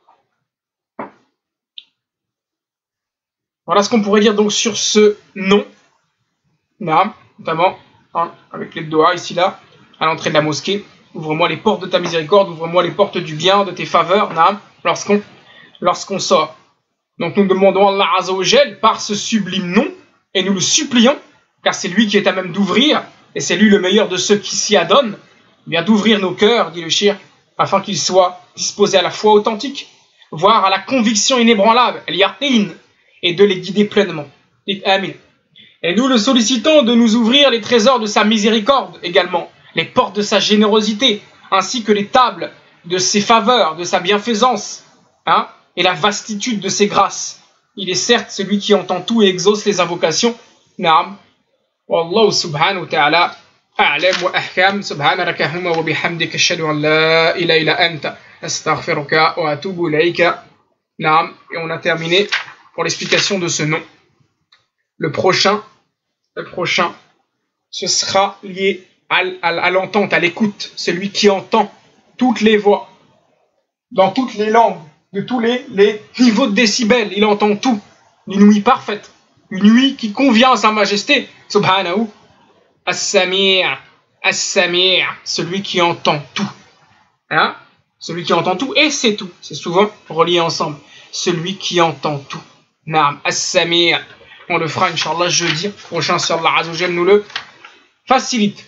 Voilà ce qu'on pourrait dire donc sur ce nom. Naam. Notamment, hein, avec les doigts ici, là, à l'entrée de la mosquée. Ouvre-moi les portes de ta miséricorde, ouvre-moi les portes du bien, de tes faveurs, naam, lorsqu'on lorsqu'on sort. Donc nous demandons à Allah Azzawajal par ce sublime nom, et nous le supplions, car c'est lui qui est à même d'ouvrir, et c'est lui le meilleur de ceux qui s'y adonnent, bien d'ouvrir nos cœurs, dit le shir, afin qu'ils soient disposés à la foi authentique, voire à la conviction inébranlable, al-yaqin, et de les guider pleinement. Dites Amin. Et nous le sollicitons de nous ouvrir les trésors de sa miséricorde également, les portes de sa générosité, ainsi que les tables de ses faveurs, de sa bienfaisance, hein, et la vastitude de ses grâces. Il est certes celui qui entend tout et exauce les invocations. Naam. Wallahu subhanahu wa ta'ala a'lam wa ahkam. Subhanaka huma wa bihamdika ashhadu an la ilaha illa anta astaghfiruka wa atubu ilayka. Naam. Et on a terminé pour l'explication de ce nom. Le prochain, le prochain, ce sera lié à, à, à l'entente, à l'écoute. Celui qui entend toutes les voix, dans toutes les langues, de tous les, les niveaux de décibels, il entend tout. Une nuit parfaite, une nuit qui convient à sa majesté, subhanahu, as-sami', as-sami', celui qui entend tout. Hein? Celui qui entend tout, et c'est tout. C'est souvent relié ensemble. Celui qui entend tout. Naam, as-sami'. On le fera, Inch'Allah, jeudi prochain, si Allah Azzawajal nous le facilite.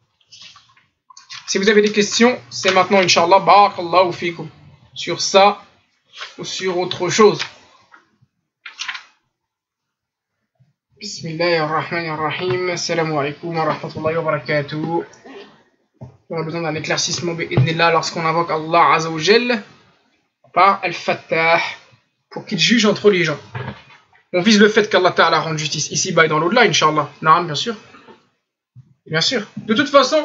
Si vous avez des questions, c'est maintenant, Inch'Allah, barakallahu fikum. Sur ça, ou sur autre chose. Bismillahirrahmanirrahim. Assalamu alaikum wa rahmatullahi wa barakatuh. On a besoin d'un éclaircissement bi'idnillah lorsqu'on invoque Allah Azzawajal par Al-Fattah pour qu'il juge entre les gens. On vise le fait qu'Allah Ta'ala rende justice ici-bas et dans l'au-delà, Inch'Allah. Non, bien sûr. Bien sûr. De toute façon,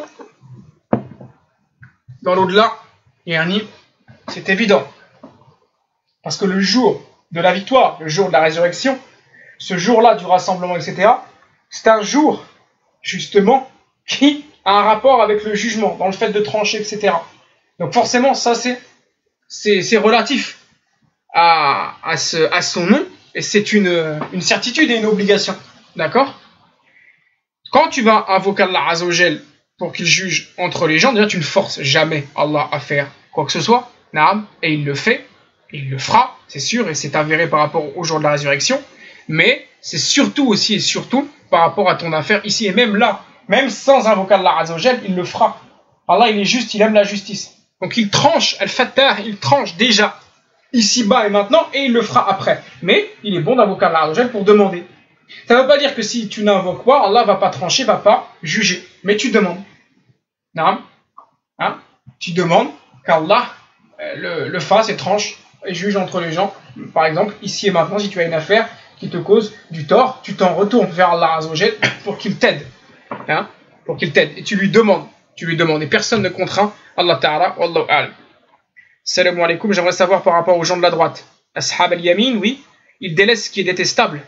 dans l'au-delà, c'est évident. Parce que le jour de la victoire, le jour de la résurrection, ce jour-là du rassemblement, et cetera, c'est un jour, justement, qui a un rapport avec le jugement, dans le fait de trancher, et cetera. Donc forcément, ça c'est c'est relatif à, à, ce, à son nom, et c'est une, une certitude et une obligation. D'accord? Quand tu vas invoquer Allah Azza wa Jal pour qu'il juge entre les gens, déjà tu ne forces jamais Allah à faire quoi que ce soit, naam, et il le fait, il le fera, c'est sûr, et c'est avéré par rapport au jour de la résurrection, mais c'est surtout aussi et surtout par rapport à ton affaire ici, et même là, même sans invoquer Allah Azza wa Jal, il le fera. Allah il est juste, il aime la justice. Donc il tranche, Al-Fattah, il tranche déjà, ici-bas et maintenant, et il le fera après. Mais il est bon d'invoquer Allah Azza wa Jal pour demander. Ça ne veut pas dire que si tu n'invoques pas, Allah ne va pas trancher, ne va pas juger. Mais tu demandes. Non, hein? Tu demandes qu'Allah euh, le, le fasse et tranche et juge entre les gens. Par exemple, ici et maintenant, si tu as une affaire qui te cause du tort, tu t'en retournes vers Allah Azza wa Jal pour qu'il t'aide. Hein? Pour qu'il t'aide. Et tu lui demandes. Tu lui demandes. Et personne ne contraint Allah Ta'ala. Wallahu a'lam. Salam alaikum. J'aimerais savoir par rapport aux gens de la droite. Ashab al-Yamin, oui, ils délaissent ce qui est détestable.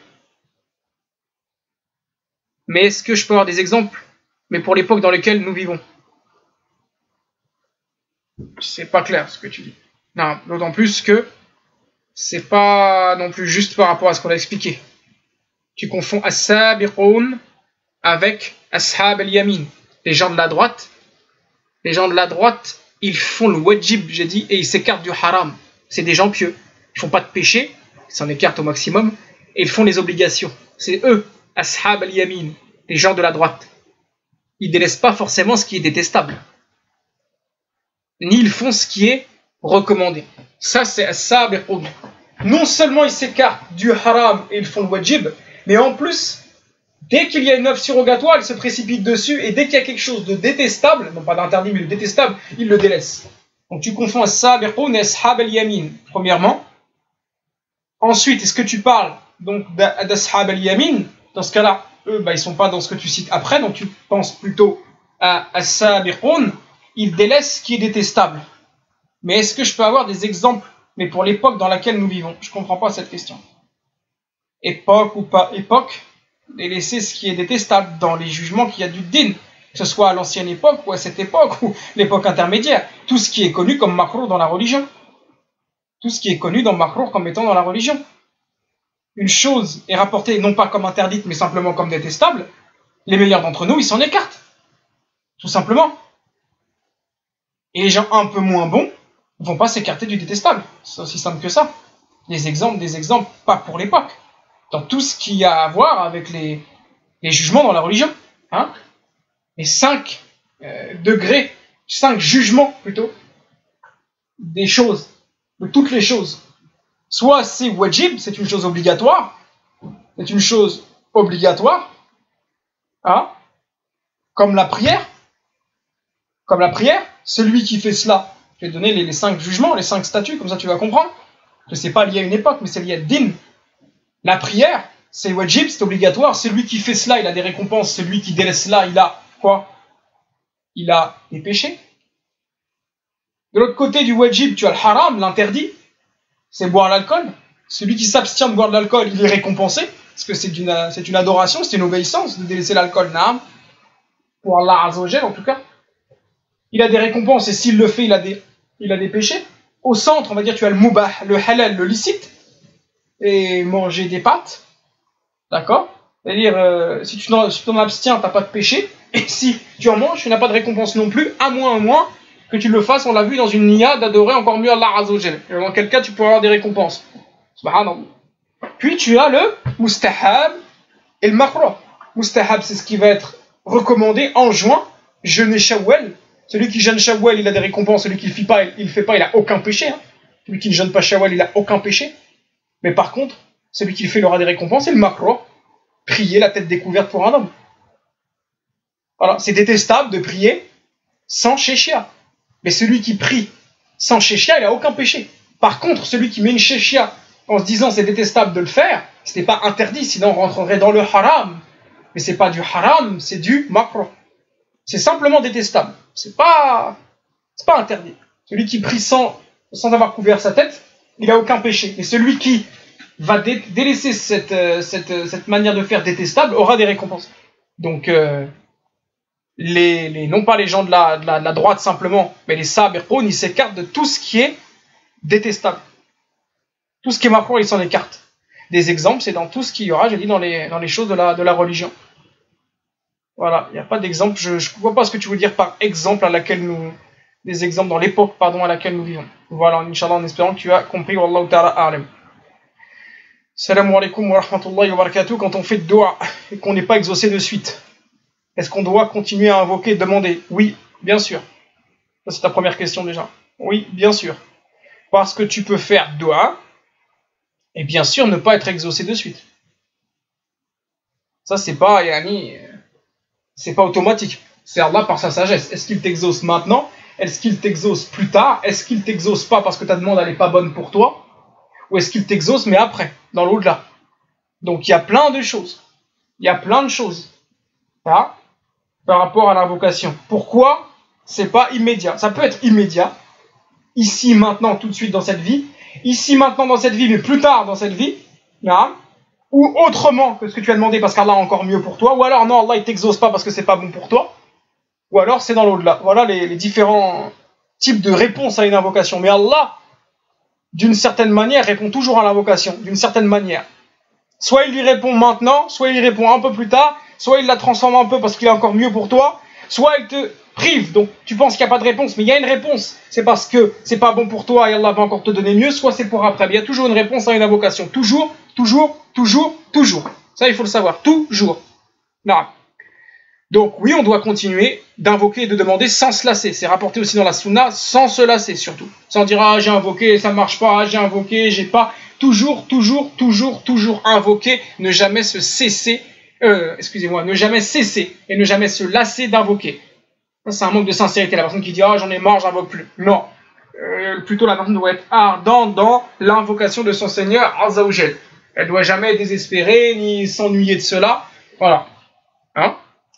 Mais est-ce que je peux avoir des exemples? Mais pour l'époque dans laquelle nous vivons. C'est pas clair ce que tu dis. Non, d'autant plus que c'est pas non plus juste par rapport à ce qu'on a expliqué. Tu confonds as-sabiqoun avec ashab al-yamin. Les gens de la droite, les gens de la droite, ils font le wajib, j'ai dit, et ils s'écartent du haram. C'est des gens pieux. Ils font pas de péché, ils s'en écartent au maximum, et ils font les obligations. C'est eux, ashab al-yamin, les gens de la droite. Ils délaissent pas forcément ce qui est détestable. Ni ils font ce qui est recommandé. Ça, c'est as-sabiqoun. Non seulement ils s'écartent du haram et ils font le wajib, mais en plus, dès qu'il y a une œuvre surrogatoire, ils se précipitent dessus, et dès qu'il y a quelque chose de détestable, non pas d'interdit, mais de détestable, ils le délaissent. Donc tu confonds as-sabiqoun et ashab al-yamin, premièrement. Ensuite, est-ce que tu parles donc d'ashab al-yamin? Dans ce cas-là, eux, bah, ils ne sont pas dans ce que tu cites après, donc tu penses plutôt à as-sabiqoun. Ils délaissent ce qui est détestable. Mais est-ce que je peux avoir des exemples, mais pour l'époque dans laquelle nous vivons? Je ne comprends pas cette question. Époque ou pas époque, délaisser ce qui est détestable dans les jugements qu'il y a du din, que ce soit à l'ancienne époque ou à cette époque ou l'époque intermédiaire. Tout ce qui est connu comme makrour dans la religion. Tout ce qui est connu dans makrour comme étant dans la religion. Une chose est rapportée non pas comme interdite mais simplement comme détestable, les meilleurs d'entre nous, ils s'en écartent. Tout simplement. Et les gens un peu moins bons ne vont pas s'écarter du détestable. C'est aussi simple que ça. Des exemples, des exemples, pas pour l'époque. Dans tout ce qui a à voir avec les, les jugements dans la religion. Hein, les cinq euh, degrés, cinq jugements plutôt, des choses, de toutes les choses. Soit c'est wajib, c'est une chose obligatoire, c'est une chose obligatoire, hein, comme la prière, comme la prière, celui qui fait cela, je vais donner les, les cinq jugements, les cinq statuts, comme ça tu vas comprendre, que c'est pas lié à une époque, mais c'est lié à din. La prière, c'est wajib, c'est obligatoire, celui qui fait cela, il a des récompenses, celui qui délaisse cela, il a quoi? Il a des péchés. De l'autre côté du wajib, tu as le haram, l'interdit, c'est boire l'alcool. Celui qui s'abstient de boire de l'alcool, il est récompensé, parce que c'est une, c'est une adoration, c'est une obéissance de délaisser l'alcool, naam, pour Allah Azza wa Jal en tout cas. Il a des récompenses, et s'il le fait, il a des, il a des péchés. Au centre, on va dire, tu as le mubah, le halal, le licite, et manger des pâtes, d'accord? C'est-à-dire, euh, si tu t'en si abstiens, tu n'as pas de péché, et si tu en manges, tu n'as pas de récompense non plus, à moins, à moins, que tu le fasses, on l'a vu dans une niya, d'adorer encore mieux Allah Azza wa Jal. Et dans quel cas tu pourras avoir des récompenses. Subhanallah. Puis tu as le mustahab et le makruh. Mustahab, c'est ce qui va être recommandé en juin, jeûner Shawwal. Celui qui jeûne Shawwal, il a des récompenses, celui qui ne le fait pas, il ne fait pas, il n'a aucun péché. Hein. Celui qui ne jeûne pas Shawwal, il n'a aucun péché. Mais par contre, celui qui le fait, il aura des récompenses, et le makruh, prier la tête découverte pour un homme. Voilà, c'est détestable de prier sans shéchia. Mais celui qui prie sans shéchia, il n'a aucun péché. Par contre, celui qui met une shéchia en se disant c'est détestable de le faire, ce n'est pas interdit, sinon on rentrerait dans le haram. Mais ce n'est pas du haram, c'est du makruh. C'est simplement détestable. C'est pas, c'est pas interdit. Celui qui prie sans, sans avoir couvert sa tête, il n'a aucun péché. Et celui qui va dé délaisser cette, cette, cette manière de faire détestable aura des récompenses. Donc, euh, les, les, non pas les gens de la, de la, de la droite simplement, mais les sabiqoun, ils s'écartent de tout ce qui est détestable. Tout ce qui est makroh, ils s'en écartent. Des exemples, c'est dans tout ce qu'il y aura, j'ai dit, dans les, dans les choses de la, de la religion. Voilà, il n'y a pas d'exemple. Je ne vois pas ce que tu veux dire par exemple à laquelle nous... Des exemples dans l'époque, pardon, à laquelle nous vivons. Voilà, Inch'Allah, en espérant que tu as compris. Wallahu ta'ala a'lam. Salam alaikum wa rahmatullahi wa barakatuh. Quand on fait dua et qu'on n'est pas exaucé de suite, est-ce qu'on doit continuer à invoquer, demander? Oui, bien sûr. Ça, c'est ta première question déjà. Oui, bien sûr. Parce que tu peux faire dua et bien sûr ne pas être exaucé de suite. Ça, c'est pas, yani, c'est pas automatique. C'est Allah par sa sagesse. Est-ce qu'il t'exauce maintenant? Est-ce qu'il t'exauce plus tard? Est-ce qu'il t'exauce pas parce que ta demande elle est pas bonne pour toi? Ou est-ce qu'il t'exauce mais après, dans l'au-delà? Donc il y a plein de choses. Il y a plein de choses. Hein, par rapport à l'invocation. Pourquoi c'est pas immédiat? Ça peut être immédiat, ici, maintenant, tout de suite dans cette vie, ici, maintenant dans cette vie, mais plus tard dans cette vie, hein, ou autrement que ce que tu as demandé parce qu'Allah a encore mieux pour toi, ou alors non, Allah il t'exauce pas parce que c'est pas bon pour toi, ou alors c'est dans l'au-delà. Voilà les, les différents types de réponses à une invocation. Mais Allah, d'une certaine manière, répond toujours à l'invocation, d'une certaine manière. Soit il y répond maintenant, soit il y répond un peu plus tard, soit il la transforme un peu parce qu'il est encore mieux pour toi, soit il te prive, donc tu penses qu'il n'y a pas de réponse, mais il y a une réponse, c'est parce que c'est pas bon pour toi et Allah va encore te donner mieux, soit c'est pour après. Mais il y a toujours une réponse à une invocation, toujours, toujours, toujours, toujours. Ça il faut le savoir, toujours. Non. Donc oui, on doit continuer d'invoquer et de demander sans se lasser. C'est rapporté aussi dans la sunna, sans se lasser surtout. Sans dire ah j'ai invoqué, ça ne marche pas, ah, j'ai invoqué, j'ai pas. Toujours, toujours, toujours, toujours invoquer, ne jamais se cesser, euh, excusez-moi, ne jamais cesser et ne jamais se lasser d'invoquer. Ça c'est un manque de sincérité. La personne qui dit ah j'en ai marre, j'invoque plus. Non. Euh, plutôt la personne doit être ardente dans l'invocation de son Seigneur Azza wa Jal. Elle doit jamais désespérer ni s'ennuyer de cela. Voilà. Hein?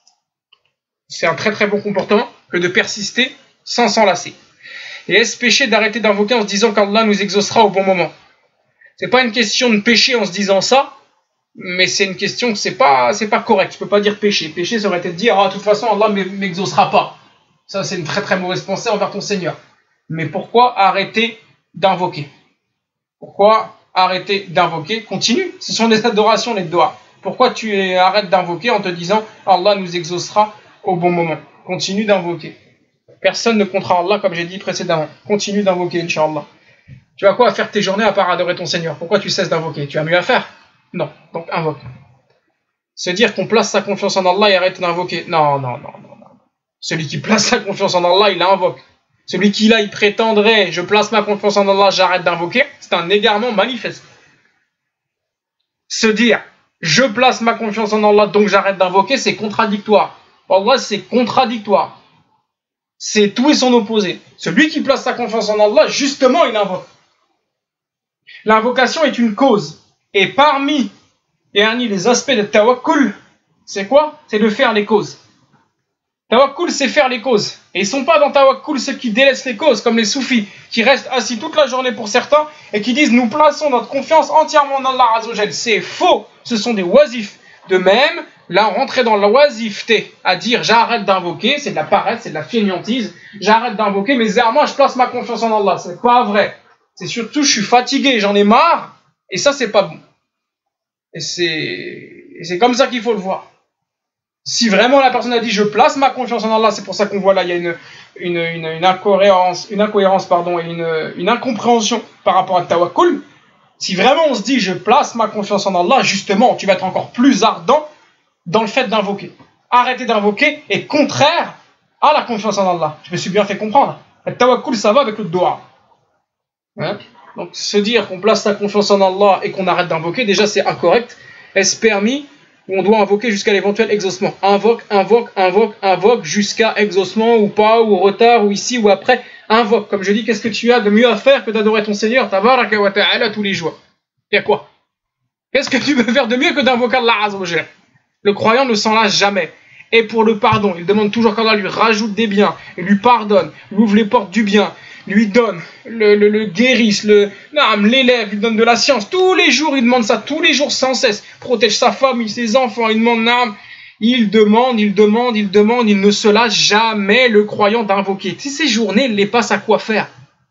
C'est un très très bon comportement que de persister sans s'en lasser. Et est-ce péché d'arrêter d'invoquer en se disant qu'Allah nous exaucera au bon moment? C'est pas une question de péché en se disant ça, mais c'est une question que c'est pas, c'est pas correct. Je peux pas dire péché. Péché, ça aurait été de dire ah, de toute façon Allah m'exaucera pas. Ça c'est une très très mauvaise pensée envers ton Seigneur. Mais pourquoi arrêter d'invoquer? Pourquoi arrêter d'invoquer? Continue. Ce sont des adorations, les doigts. Pourquoi tu arrêtes d'invoquer en te disant Allah nous exaucera au bon moment? Continue d'invoquer. Personne ne comptera Allah comme j'ai dit précédemment. Continue d'invoquer, Inch'Allah. Tu as quoi à faire tes journées à part adorer ton Seigneur? Pourquoi tu cesses d'invoquer? Tu as mieux à faire? Non. Donc invoque. Se dire qu'on place sa confiance en Allah et arrête d'invoquer. Non, non, non, non, non. Celui qui place sa confiance en Allah, il invoque. Celui qui là, il prétendrait je place ma confiance en Allah, j'arrête d'invoquer, c'est un égarement manifeste. Se dire je place ma confiance en Allah, donc j'arrête d'invoquer, c'est contradictoire. Allah, c'est contradictoire. C'est tout et son opposé. Celui qui place sa confiance en Allah, justement, il invoque. L'invocation est une cause. Et parmi les aspects de tawakkul, c'est quoi? C'est de faire les causes. Tawakkul, c'est faire les causes. Et ils ne sont pas dans tawakkul ceux qui délaissent les causes, comme les soufis, qui restent assis toute la journée pour certains, et qui disent nous plaçons notre confiance entièrement en Allah Azza wa Jal. C'est faux. Ce sont des wazifs. De même, là, rentrer dans la wazifté, à dire j'arrête d'invoquer, c'est de la paresse, c'est de la fainéantise, j'arrête d'invoquer, mais zèrement, je place ma confiance en Allah. C'est pas vrai. C'est surtout, je suis fatigué, j'en ai marre, et ça, c'est pas bon. Et c'est, et c'est comme ça qu'il faut le voir. Si vraiment la personne a dit je place ma confiance en Allah, c'est pour ça qu'on voit là, il y a une, une, une, une incohérence, une incohérence pardon, et une, une incompréhension par rapport à tawakkul. Si vraiment on se dit je place ma confiance en Allah, justement, tu vas être encore plus ardent dans le fait d'invoquer. Arrêter d'invoquer est contraire à la confiance en Allah. Je me suis bien fait comprendre. Le tawakkul, ça va avec le dua. Hein? Donc se dire qu'on place sa confiance en Allah et qu'on arrête d'invoquer, déjà c'est incorrect. Est-ce permis? On doit invoquer jusqu'à l'éventuel exaucement. Invoque, invoque, invoque, invoque jusqu'à exaucement ou pas, ou retard, ou ici, ou après. Invoque. Comme je dis, qu'est-ce que tu as de mieux à faire que d'adorer ton Seigneur Tabaraka wa ta'ala tous les jours? Il y a quoi? Qu'est-ce que tu peux faire de mieux que d'invoquer Allah Azza wa Jalla? Le croyant ne s'en lasse jamais. Et pour le pardon, il demande toujours qu'Allah lui rajoute des biens, il lui pardonne, lui ouvre les portes du bien, lui donne, le, le, le guérisse, le, l'élève, lui donne de la science. Tous les jours, il demande ça, tous les jours sans cesse. Protège sa famille, ses enfants, il demande, nam, Il demande, il demande, il demande, il ne se lasse jamais, le croyant, d'invoquer. Tu sais, ces journées, il les passe à quoi faire?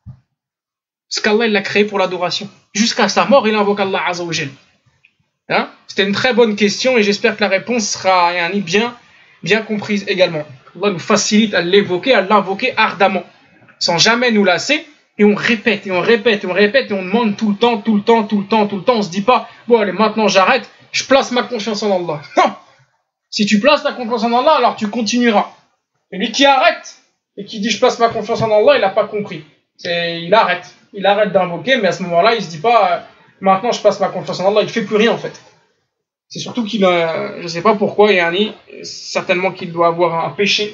Parce qu'Allah, il l'a créé pour l'adoration. Jusqu'à sa mort, il invoque Allah Azza wa Jal. Hein? C'était une très bonne question et j'espère que la réponse sera bien, bien comprise également. Allah nous facilite à l'évoquer, à l'invoquer ardemment, sans jamais nous lasser. Et on répète, et on répète, et on répète, et on demande tout le temps, tout le temps, tout le temps, tout le temps. On se dit pas, bon allez, maintenant j'arrête, je place ma confiance en Allah. Non! Si tu places ta confiance en Allah, alors tu continueras. Et lui qui arrête, et qui dit je place ma confiance en Allah, il n'a pas compris. C'est, il arrête. Il arrête d'invoquer, mais à ce moment-là, il se dit pas, euh, maintenant je passe ma confiance en Allah, il fait plus rien en fait. C'est surtout qu'il a, je sais pas pourquoi, Yani, certainement qu'il doit avoir un péché.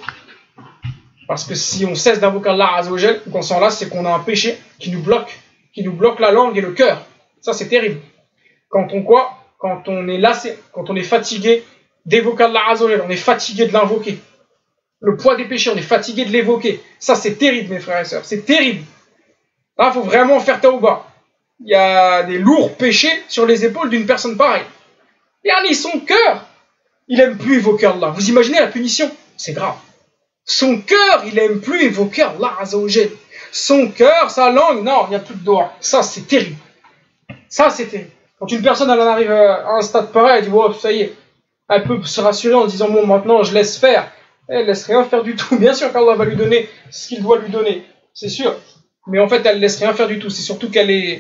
Parce que si on cesse d'invoquer Allah Azza wa Jal, ou qu'on s'en lasse, c'est qu'on a un péché qui nous bloque, qui nous bloque la langue et le cœur. Ça c'est terrible. Quand on quoi? Quand on est lassé, quand on est fatigué d'évoquer Allah Azza wa Jal, on est fatigué de l'invoquer. Le poids des péchés, on est fatigué de l'évoquer. Ça c'est terrible mes frères et sœurs, c'est terrible. Là, il faut vraiment faire taouba. Il y a des lourds péchés sur les épaules d'une personne pareille. Et son cœur, il aime plus évoquer Allah. Vous imaginez la punition? C'est grave. Son cœur, il aime plus évoquer Allah Azza wa Jal. Son cœur, sa langue, non, il n'y a plus de doigts. Ça, c'est terrible. Ça, c'est terrible. Quand une personne elle en arrive à un stade pareil, elle dit, oh, ça y est, elle peut se rassurer en disant, bon, maintenant, je laisse faire. Elle laisse rien faire du tout. Bien sûr qu'Allah va lui donner ce qu'il doit lui donner. C'est sûr. Mais en fait, elle laisse rien faire du tout. C'est surtout qu'elle est...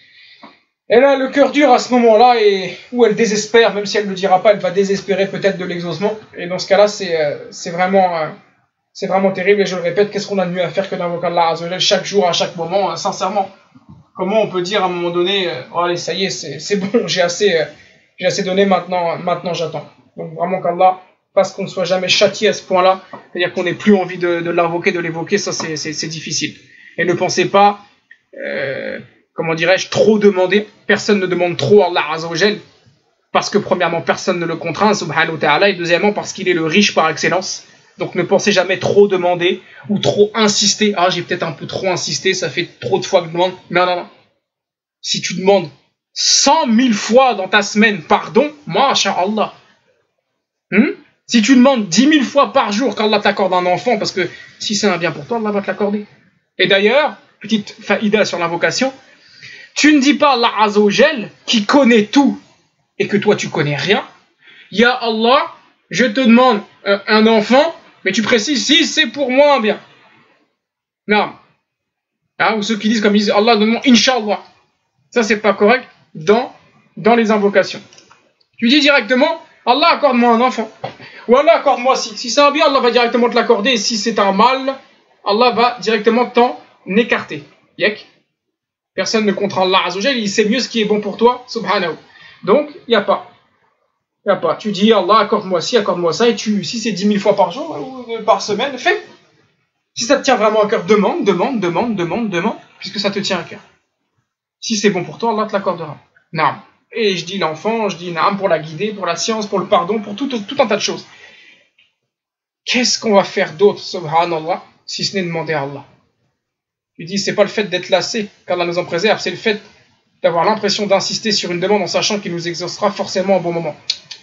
Elle a le cœur dur à ce moment-là, et où elle désespère, même si elle ne le dira pas, elle va désespérer peut-être de l'exaucement. Et dans ce cas-là, c'est, euh, c'est vraiment... Euh, C'est vraiment terrible, et je le répète, qu'est-ce qu'on a de mieux à faire que d'invoquer Allah Azza wa Jal chaque jour, à chaque moment, euh, sincèrement. Comment on peut dire à un moment donné, euh, oh allez, ça y est, c'est, c'est bon, j'ai assez, euh, j'ai assez donné, maintenant, maintenant j'attends. Donc vraiment qu'Allah fasse qu'on ne soit jamais châtié à ce point-là, c'est-à-dire qu'on n'ait plus envie de, de l'invoquer, de l'évoquer, ça c'est, c'est, c'est difficile. Et ne pensez pas, euh, comment dirais-je, trop demander. Personne ne demande trop à Allah Azza wa Jal, parce que premièrement, personne ne le contraint, subhanahu wa ta'ala, et deuxièmement, parce qu'il est le riche par excellence. Donc ne pensez jamais trop demander ou trop insister. Ah, j'ai peut-être un peu trop insisté, ça fait trop de fois que je demande. Non, non, non. Si tu demandes cent mille fois dans ta semaine pardon, masha'Allah. Hmm? Si tu demandes dix mille fois par jour qu'Allah t'accorde un enfant, parce que si c'est un bien pour toi, Allah va te l'accorder. Et d'ailleurs, petite faïda sur l'invocation, tu ne dis pas Allah Azza wa Jal qui connaît tout et que toi tu connais rien. Ya Allah, je te demande euh, un enfant, mais tu précises si c'est pour moi un bien. Non. Hein, ou ceux qui disent comme ils disent Allah donne-moi Inch'Allah. Ça c'est pas correct dans, dans les invocations. Tu dis directement Allah accorde-moi un enfant. Ou Allah accorde-moi si. Si c'est un bien, Allah va directement te l'accorder. Et si c'est un mal, Allah va directement t'en écarter. Yek. Personne ne contraint Allah Azza wa Jal, il sait mieux ce qui est bon pour toi, subhanahu. Donc, il n'y a pas. Il n'y a pas. Tu dis Allah accorde-moi ci, accorde-moi ça, et tu, si c'est dix mille fois par jour ou par semaine, fais. Si ça te tient vraiment à cœur, demande, demande, demande, demande, demande, puisque ça te tient à cœur. Si c'est bon pour toi, Allah te l'accordera. Naam. Et je dis l'enfant, je dis naam pour la guider, pour la science, pour le pardon, pour tout, tout un tas de choses. Qu'est-ce qu'on va faire d'autre, subhanallah, si ce n'est demander à Allah? Tu dis, c'est pas le fait d'être lassé qu'Allah nous en préserve, c'est le fait d'avoir l'impression d'insister sur une demande en sachant qu'il nous exaucera forcément au bon moment.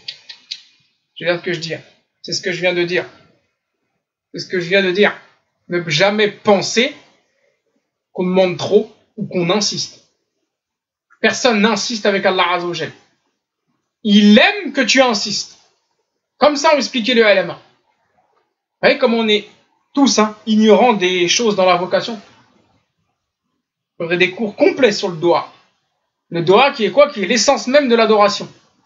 Je viens de que je dis. C'est ce que je viens de dire. C'est ce que je viens de dire. Ne jamais penser qu'on demande trop ou qu'on insiste. Personne n'insiste avec Allah Azza wa Jal. Il aime que tu insistes. Comme ça, on expliquait le L M A. Vous voyez comme on est tous hein, ignorants des choses dans la vocation. Il y aurait des cours complets sur le doha. Le doha qui est quoi? Qui est l'essence même de l'adoration.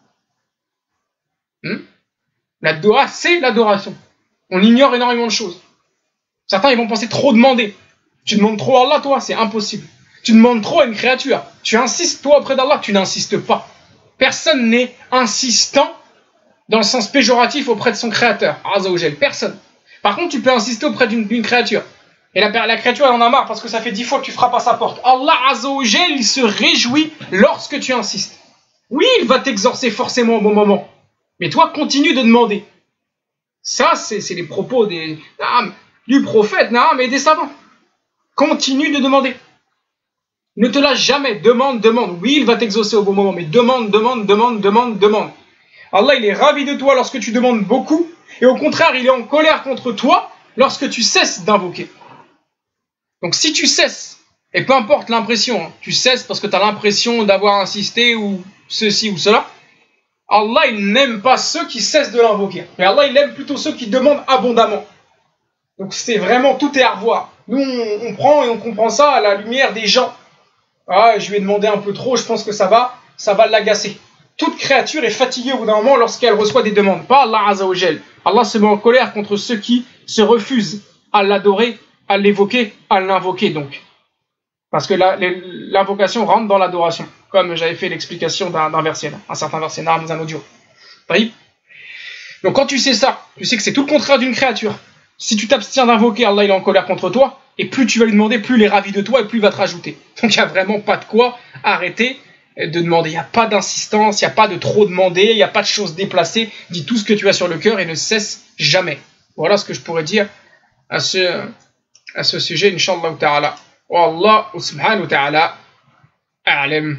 Hmm? La doha, c'est l'adoration. On ignore énormément de choses. Certains, ils vont penser trop demander. Tu demandes trop à Allah, toi, c'est impossible. Tu demandes trop à une créature. Tu insistes, toi, auprès d'Allah, tu n'insistes pas. Personne n'est insistant dans le sens péjoratif auprès de son créateur. Azza wa Jal. Personne. Par contre, tu peux insister auprès d'une, d'une créature. Et la, la créature, elle en a marre parce que ça fait dix fois que tu frappes à sa porte. Allah Azza wa Jal, il se réjouit lorsque tu insistes. Oui, il va t'exorcer forcément au bon moment. Mais toi, continue de demander. Ça, c'est, c'est les propos des, naam, du prophète naam, et des savants. Continue de demander. Ne te lâche jamais. Demande, demande. Oui, il va t'exaucer au bon moment, mais demande, demande, demande, demande, demande. Allah, il est ravi de toi lorsque tu demandes beaucoup, et au contraire, il est en colère contre toi lorsque tu cesses d'invoquer. Donc si tu cesses, et peu importe l'impression, hein, tu cesses parce que tu as l'impression d'avoir insisté ou ceci ou cela, Allah, il n'aime pas ceux qui cessent de l'invoquer. Mais Allah, il aime plutôt ceux qui demandent abondamment. Donc c'est vraiment, tout est à revoir. Nous, on, on prend et on comprend ça à la lumière des gens. Ah, je lui ai demandé un peu trop, je pense que ça va, ça va l'agacer. Toute créature est fatiguée au bout d'un moment lorsqu'elle reçoit des demandes. Pas Allah Azza wa Jal. Allah se met en colère contre ceux qui se refusent à l'adorer, à l'évoquer, à l'invoquer donc. Parce que l'invocation rentre dans l'adoration, comme j'avais fait l'explication d'un verset, là, un certain verset, dans un audio. Oui. Donc quand tu sais ça, tu sais que c'est tout le contraire d'une créature. Si tu t'abstiens d'invoquer, Allah il est en colère contre toi, et plus tu vas lui demander, plus il est ravi de toi, et plus il va te rajouter. Donc il n'y a vraiment pas de quoi arrêter de demander. Il n'y a pas d'insistance, il n'y a pas de trop demander, il n'y a pas de choses déplacées. Dis tout ce que tu as sur le cœur et ne cesse jamais. Voilà ce que je pourrais dire à ce, à ce sujet, Inch'Allah ta'ala. Wallah subhanahu wa ta'ala a'lam.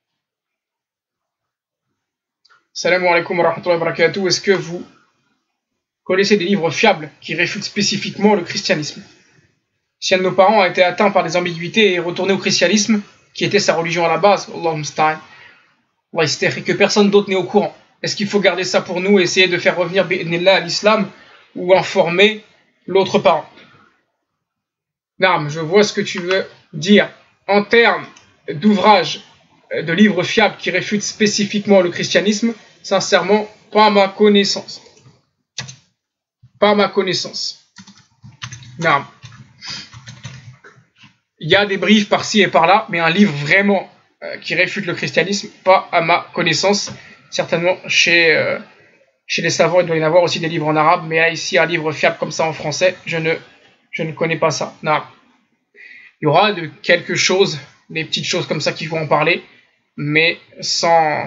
Salam alaikum wa rahmatullahi wa barakatuh. Est-ce que vous connaissez des livres fiables qui réfutent spécifiquement le christianisme? Si un de nos parents a été atteint par des ambiguïtés et est retourné au christianisme, qui était sa religion à la base, Allah musta'an, et que personne d'autre n'est au courant, est-ce qu'il faut garder ça pour nous et essayer de faire revenir bi'idhnillah à l'islam ou informer l'autre parent? Non, je vois ce que tu veux dire. En termes d'ouvrages, de livres fiables qui réfutent spécifiquement le christianisme, sincèrement, pas à ma connaissance. Pas à ma connaissance. Non. Il y a des briefs par-ci et par-là, mais un livre vraiment euh, qui réfute le christianisme, pas à ma connaissance. Certainement, chez, euh, chez les savants, il doit y en avoir aussi des livres en arabe, mais là, ici, un livre fiable comme ça en français, je ne, je ne connais pas ça. Non. Il y aura de quelque chose, des petites choses comme ça qui vont en parler, mais sans,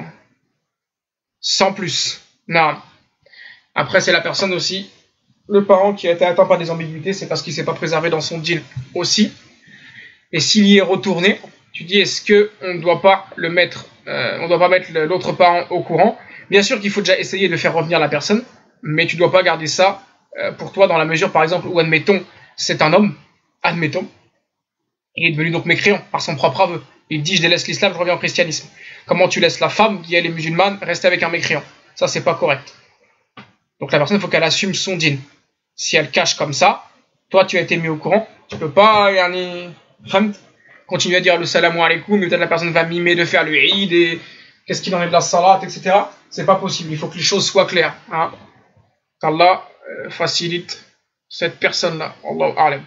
sans plus. Non. Après, c'est la personne aussi, le parent qui a été atteint par des ambiguïtés, c'est parce qu'il ne s'est pas préservé dans son dîn aussi. Et s'il y est retourné, tu dis, est-ce qu'on ne doit pas le mettre, euh, on doit pas mettre l'autre parent au courant? Bien sûr qu'il faut déjà essayer de faire revenir la personne, mais tu ne dois pas garder ça euh, pour toi dans la mesure, par exemple, où, admettons, c'est un homme, admettons, il est devenu donc mécréant par son propre aveu. Il dit, je délaisse l'islam, je reviens au christianisme. Comment tu laisses la femme, qui elle est musulmane, rester avec un mécréant? Ça, c'est pas correct. Donc la personne, il faut qu'elle assume son dîn. Si elle cache comme ça, toi, tu as été mis au courant, tu peux pas, yani, continuer à dire le salam alaikum, mais peut-être la personne va mimer de faire le Eid et qu'est-ce qu'il en est de la salat, et cetera. C'est pas possible, il faut que les choses soient claires. Hein. Qu'Allah euh, facilite cette personne-là. Allahu a'lam.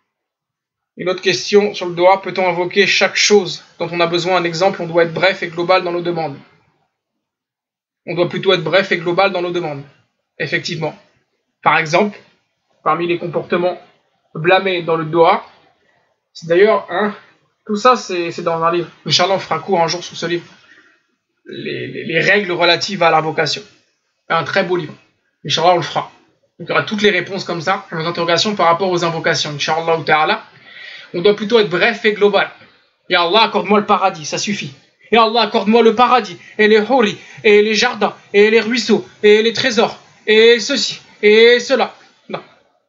Une autre question sur le doigt, peut-on invoquer chaque chose dont on a besoin? Un exemple, on doit être bref et global dans nos demandes. On doit plutôt être bref et global dans nos demandes. Effectivement. Par exemple, parmi les comportements blâmés dans le doigt, c'est d'ailleurs, hein, tout ça c'est dans un livre. Inch'Allah, on fera court un jour sur ce livre. Les, les, les règles relatives à l'invocation. Un très beau livre. Inch'Allah, on le fera. Donc, il y aura toutes les réponses comme ça, les interrogations par rapport aux invocations. Inch'Allah ta'ala. On doit plutôt être bref et global. Et Allah, accorde-moi le paradis, ça suffit. Et Allah, accorde-moi le paradis, et les houris, et les jardins, et les ruisseaux, et les trésors, et ceci, et cela. Non.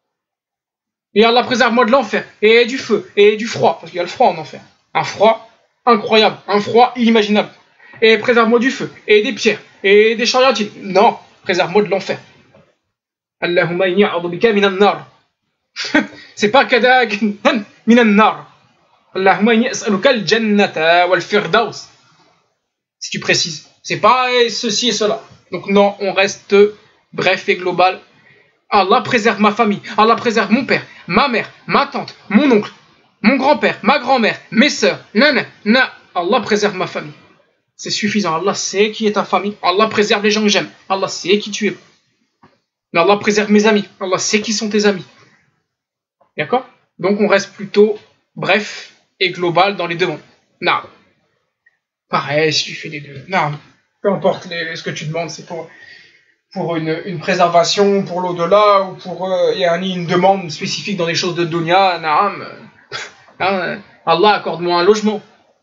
Et Allah, préserve-moi de l'enfer, et du feu, et du froid, parce qu'il y a le froid en enfer. Un froid incroyable, un froid inimaginable. Et préserve-moi du feu, et des pierres, et des chariotines. Non, préserve-moi de l'enfer. Allahumma inni a'udhu bika minan nar. C'est pas kadag minan nar. Allahumma inni as'aluka al-jannata wal-firdaus. Si tu précises. C'est pas ceci et cela. Donc non, on reste bref et global. Allah préserve ma famille. Allah préserve mon père, ma mère, ma tante, mon oncle, mon grand-père, ma grand-mère, mes sœurs. Non, non, non. Allah préserve ma famille. C'est suffisant. Allah sait qui est ta famille. Allah préserve les gens que j'aime. Allah sait qui tu es. Mais Allah préserve mes amis. Allah sait qui sont tes amis. D'accord? Donc on reste plutôt bref et global dans les deux mondes. Non. Pareil, si tu fais les deux. Non. Peu importe les, ce que tu demandes, c'est pour, pour une, une préservation, pour l'au-delà, ou pour euh, y a une demande spécifique dans les choses de dunya. Naam. Hein, Allah, accorde-moi un logement.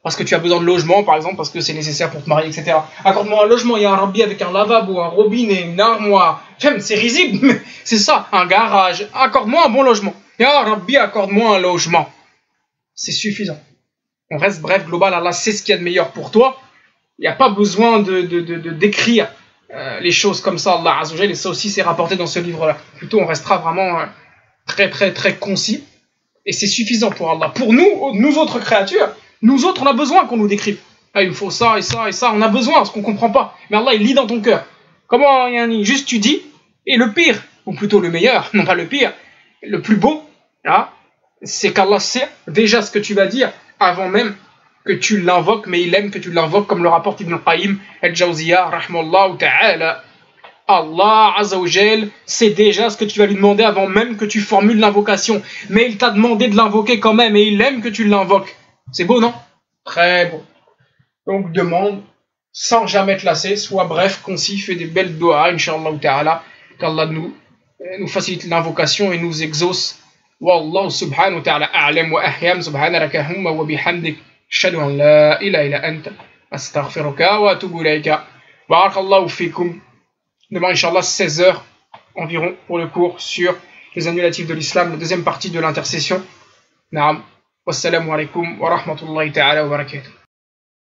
parce que tu as besoin de logement, par exemple, parce que c'est nécessaire pour te marier, et cetera. Accorde-moi un logement, il y a un rabbi avec un lavabo, un robinet, une armoire. C'est risible, mais c'est ça, un garage. Accorde-moi un bon logement. Ya rabbi, accorde-moi un logement. C'est suffisant. On reste bref, global, Allah sait ce qu'il y a de meilleur pour toi. Il n'y a pas besoin de, de, de, de d'écrire euh, les choses comme ça, Allah Azza wa Jal, et ça aussi c'est rapporté dans ce livre-là. Plutôt, on restera vraiment euh, très, très, très concis. Et c'est suffisant pour Allah. Pour nous, nous autres créatures, nous autres, on a besoin qu'on nous décrive. Ah, il me faut ça et ça et ça, on a besoin, parce qu'on ne comprend pas. Mais Allah, il lit dans ton cœur. Comment, yani, juste tu dis, et le pire, ou plutôt le meilleur, non pas le pire, le plus beau, hein, c'est qu'Allah sait déjà ce que tu vas dire avant même que tu l'invoques, mais il aime que tu l'invoques, comme le rapporte Ibn Qayyim al-Jawziyya, rahmallahu ta'ala. Allah Azza wa Jal sait déjà ce que tu vas lui demander avant même que tu formules l'invocation. Mais il t'a demandé de l'invoquer quand même, et il aime que tu l'invoques. C'est beau, non? Très beau. Donc demande, sans jamais te lasser, sois bref, concis, fais des belles doigts, Inch'Allah ta'ala, qu'Allah nous, nous facilite l'invocation et nous exauce. Wallahu subhanahu wa ta'ala a'lam wa ahyam, subhanaka humma wa bihamdik, ashhadu an la ilaha illa anta, astaghfiruka wa atubu ilayka. Barakallahu fikum. Demain, Inch'Allah, seize heures environ pour le cours sur les annulatifs de l'islam, la deuxième partie de l'intercession. Naam. Wassalamu alaikum wa rahmatullahi ta'ala wa barakatuh.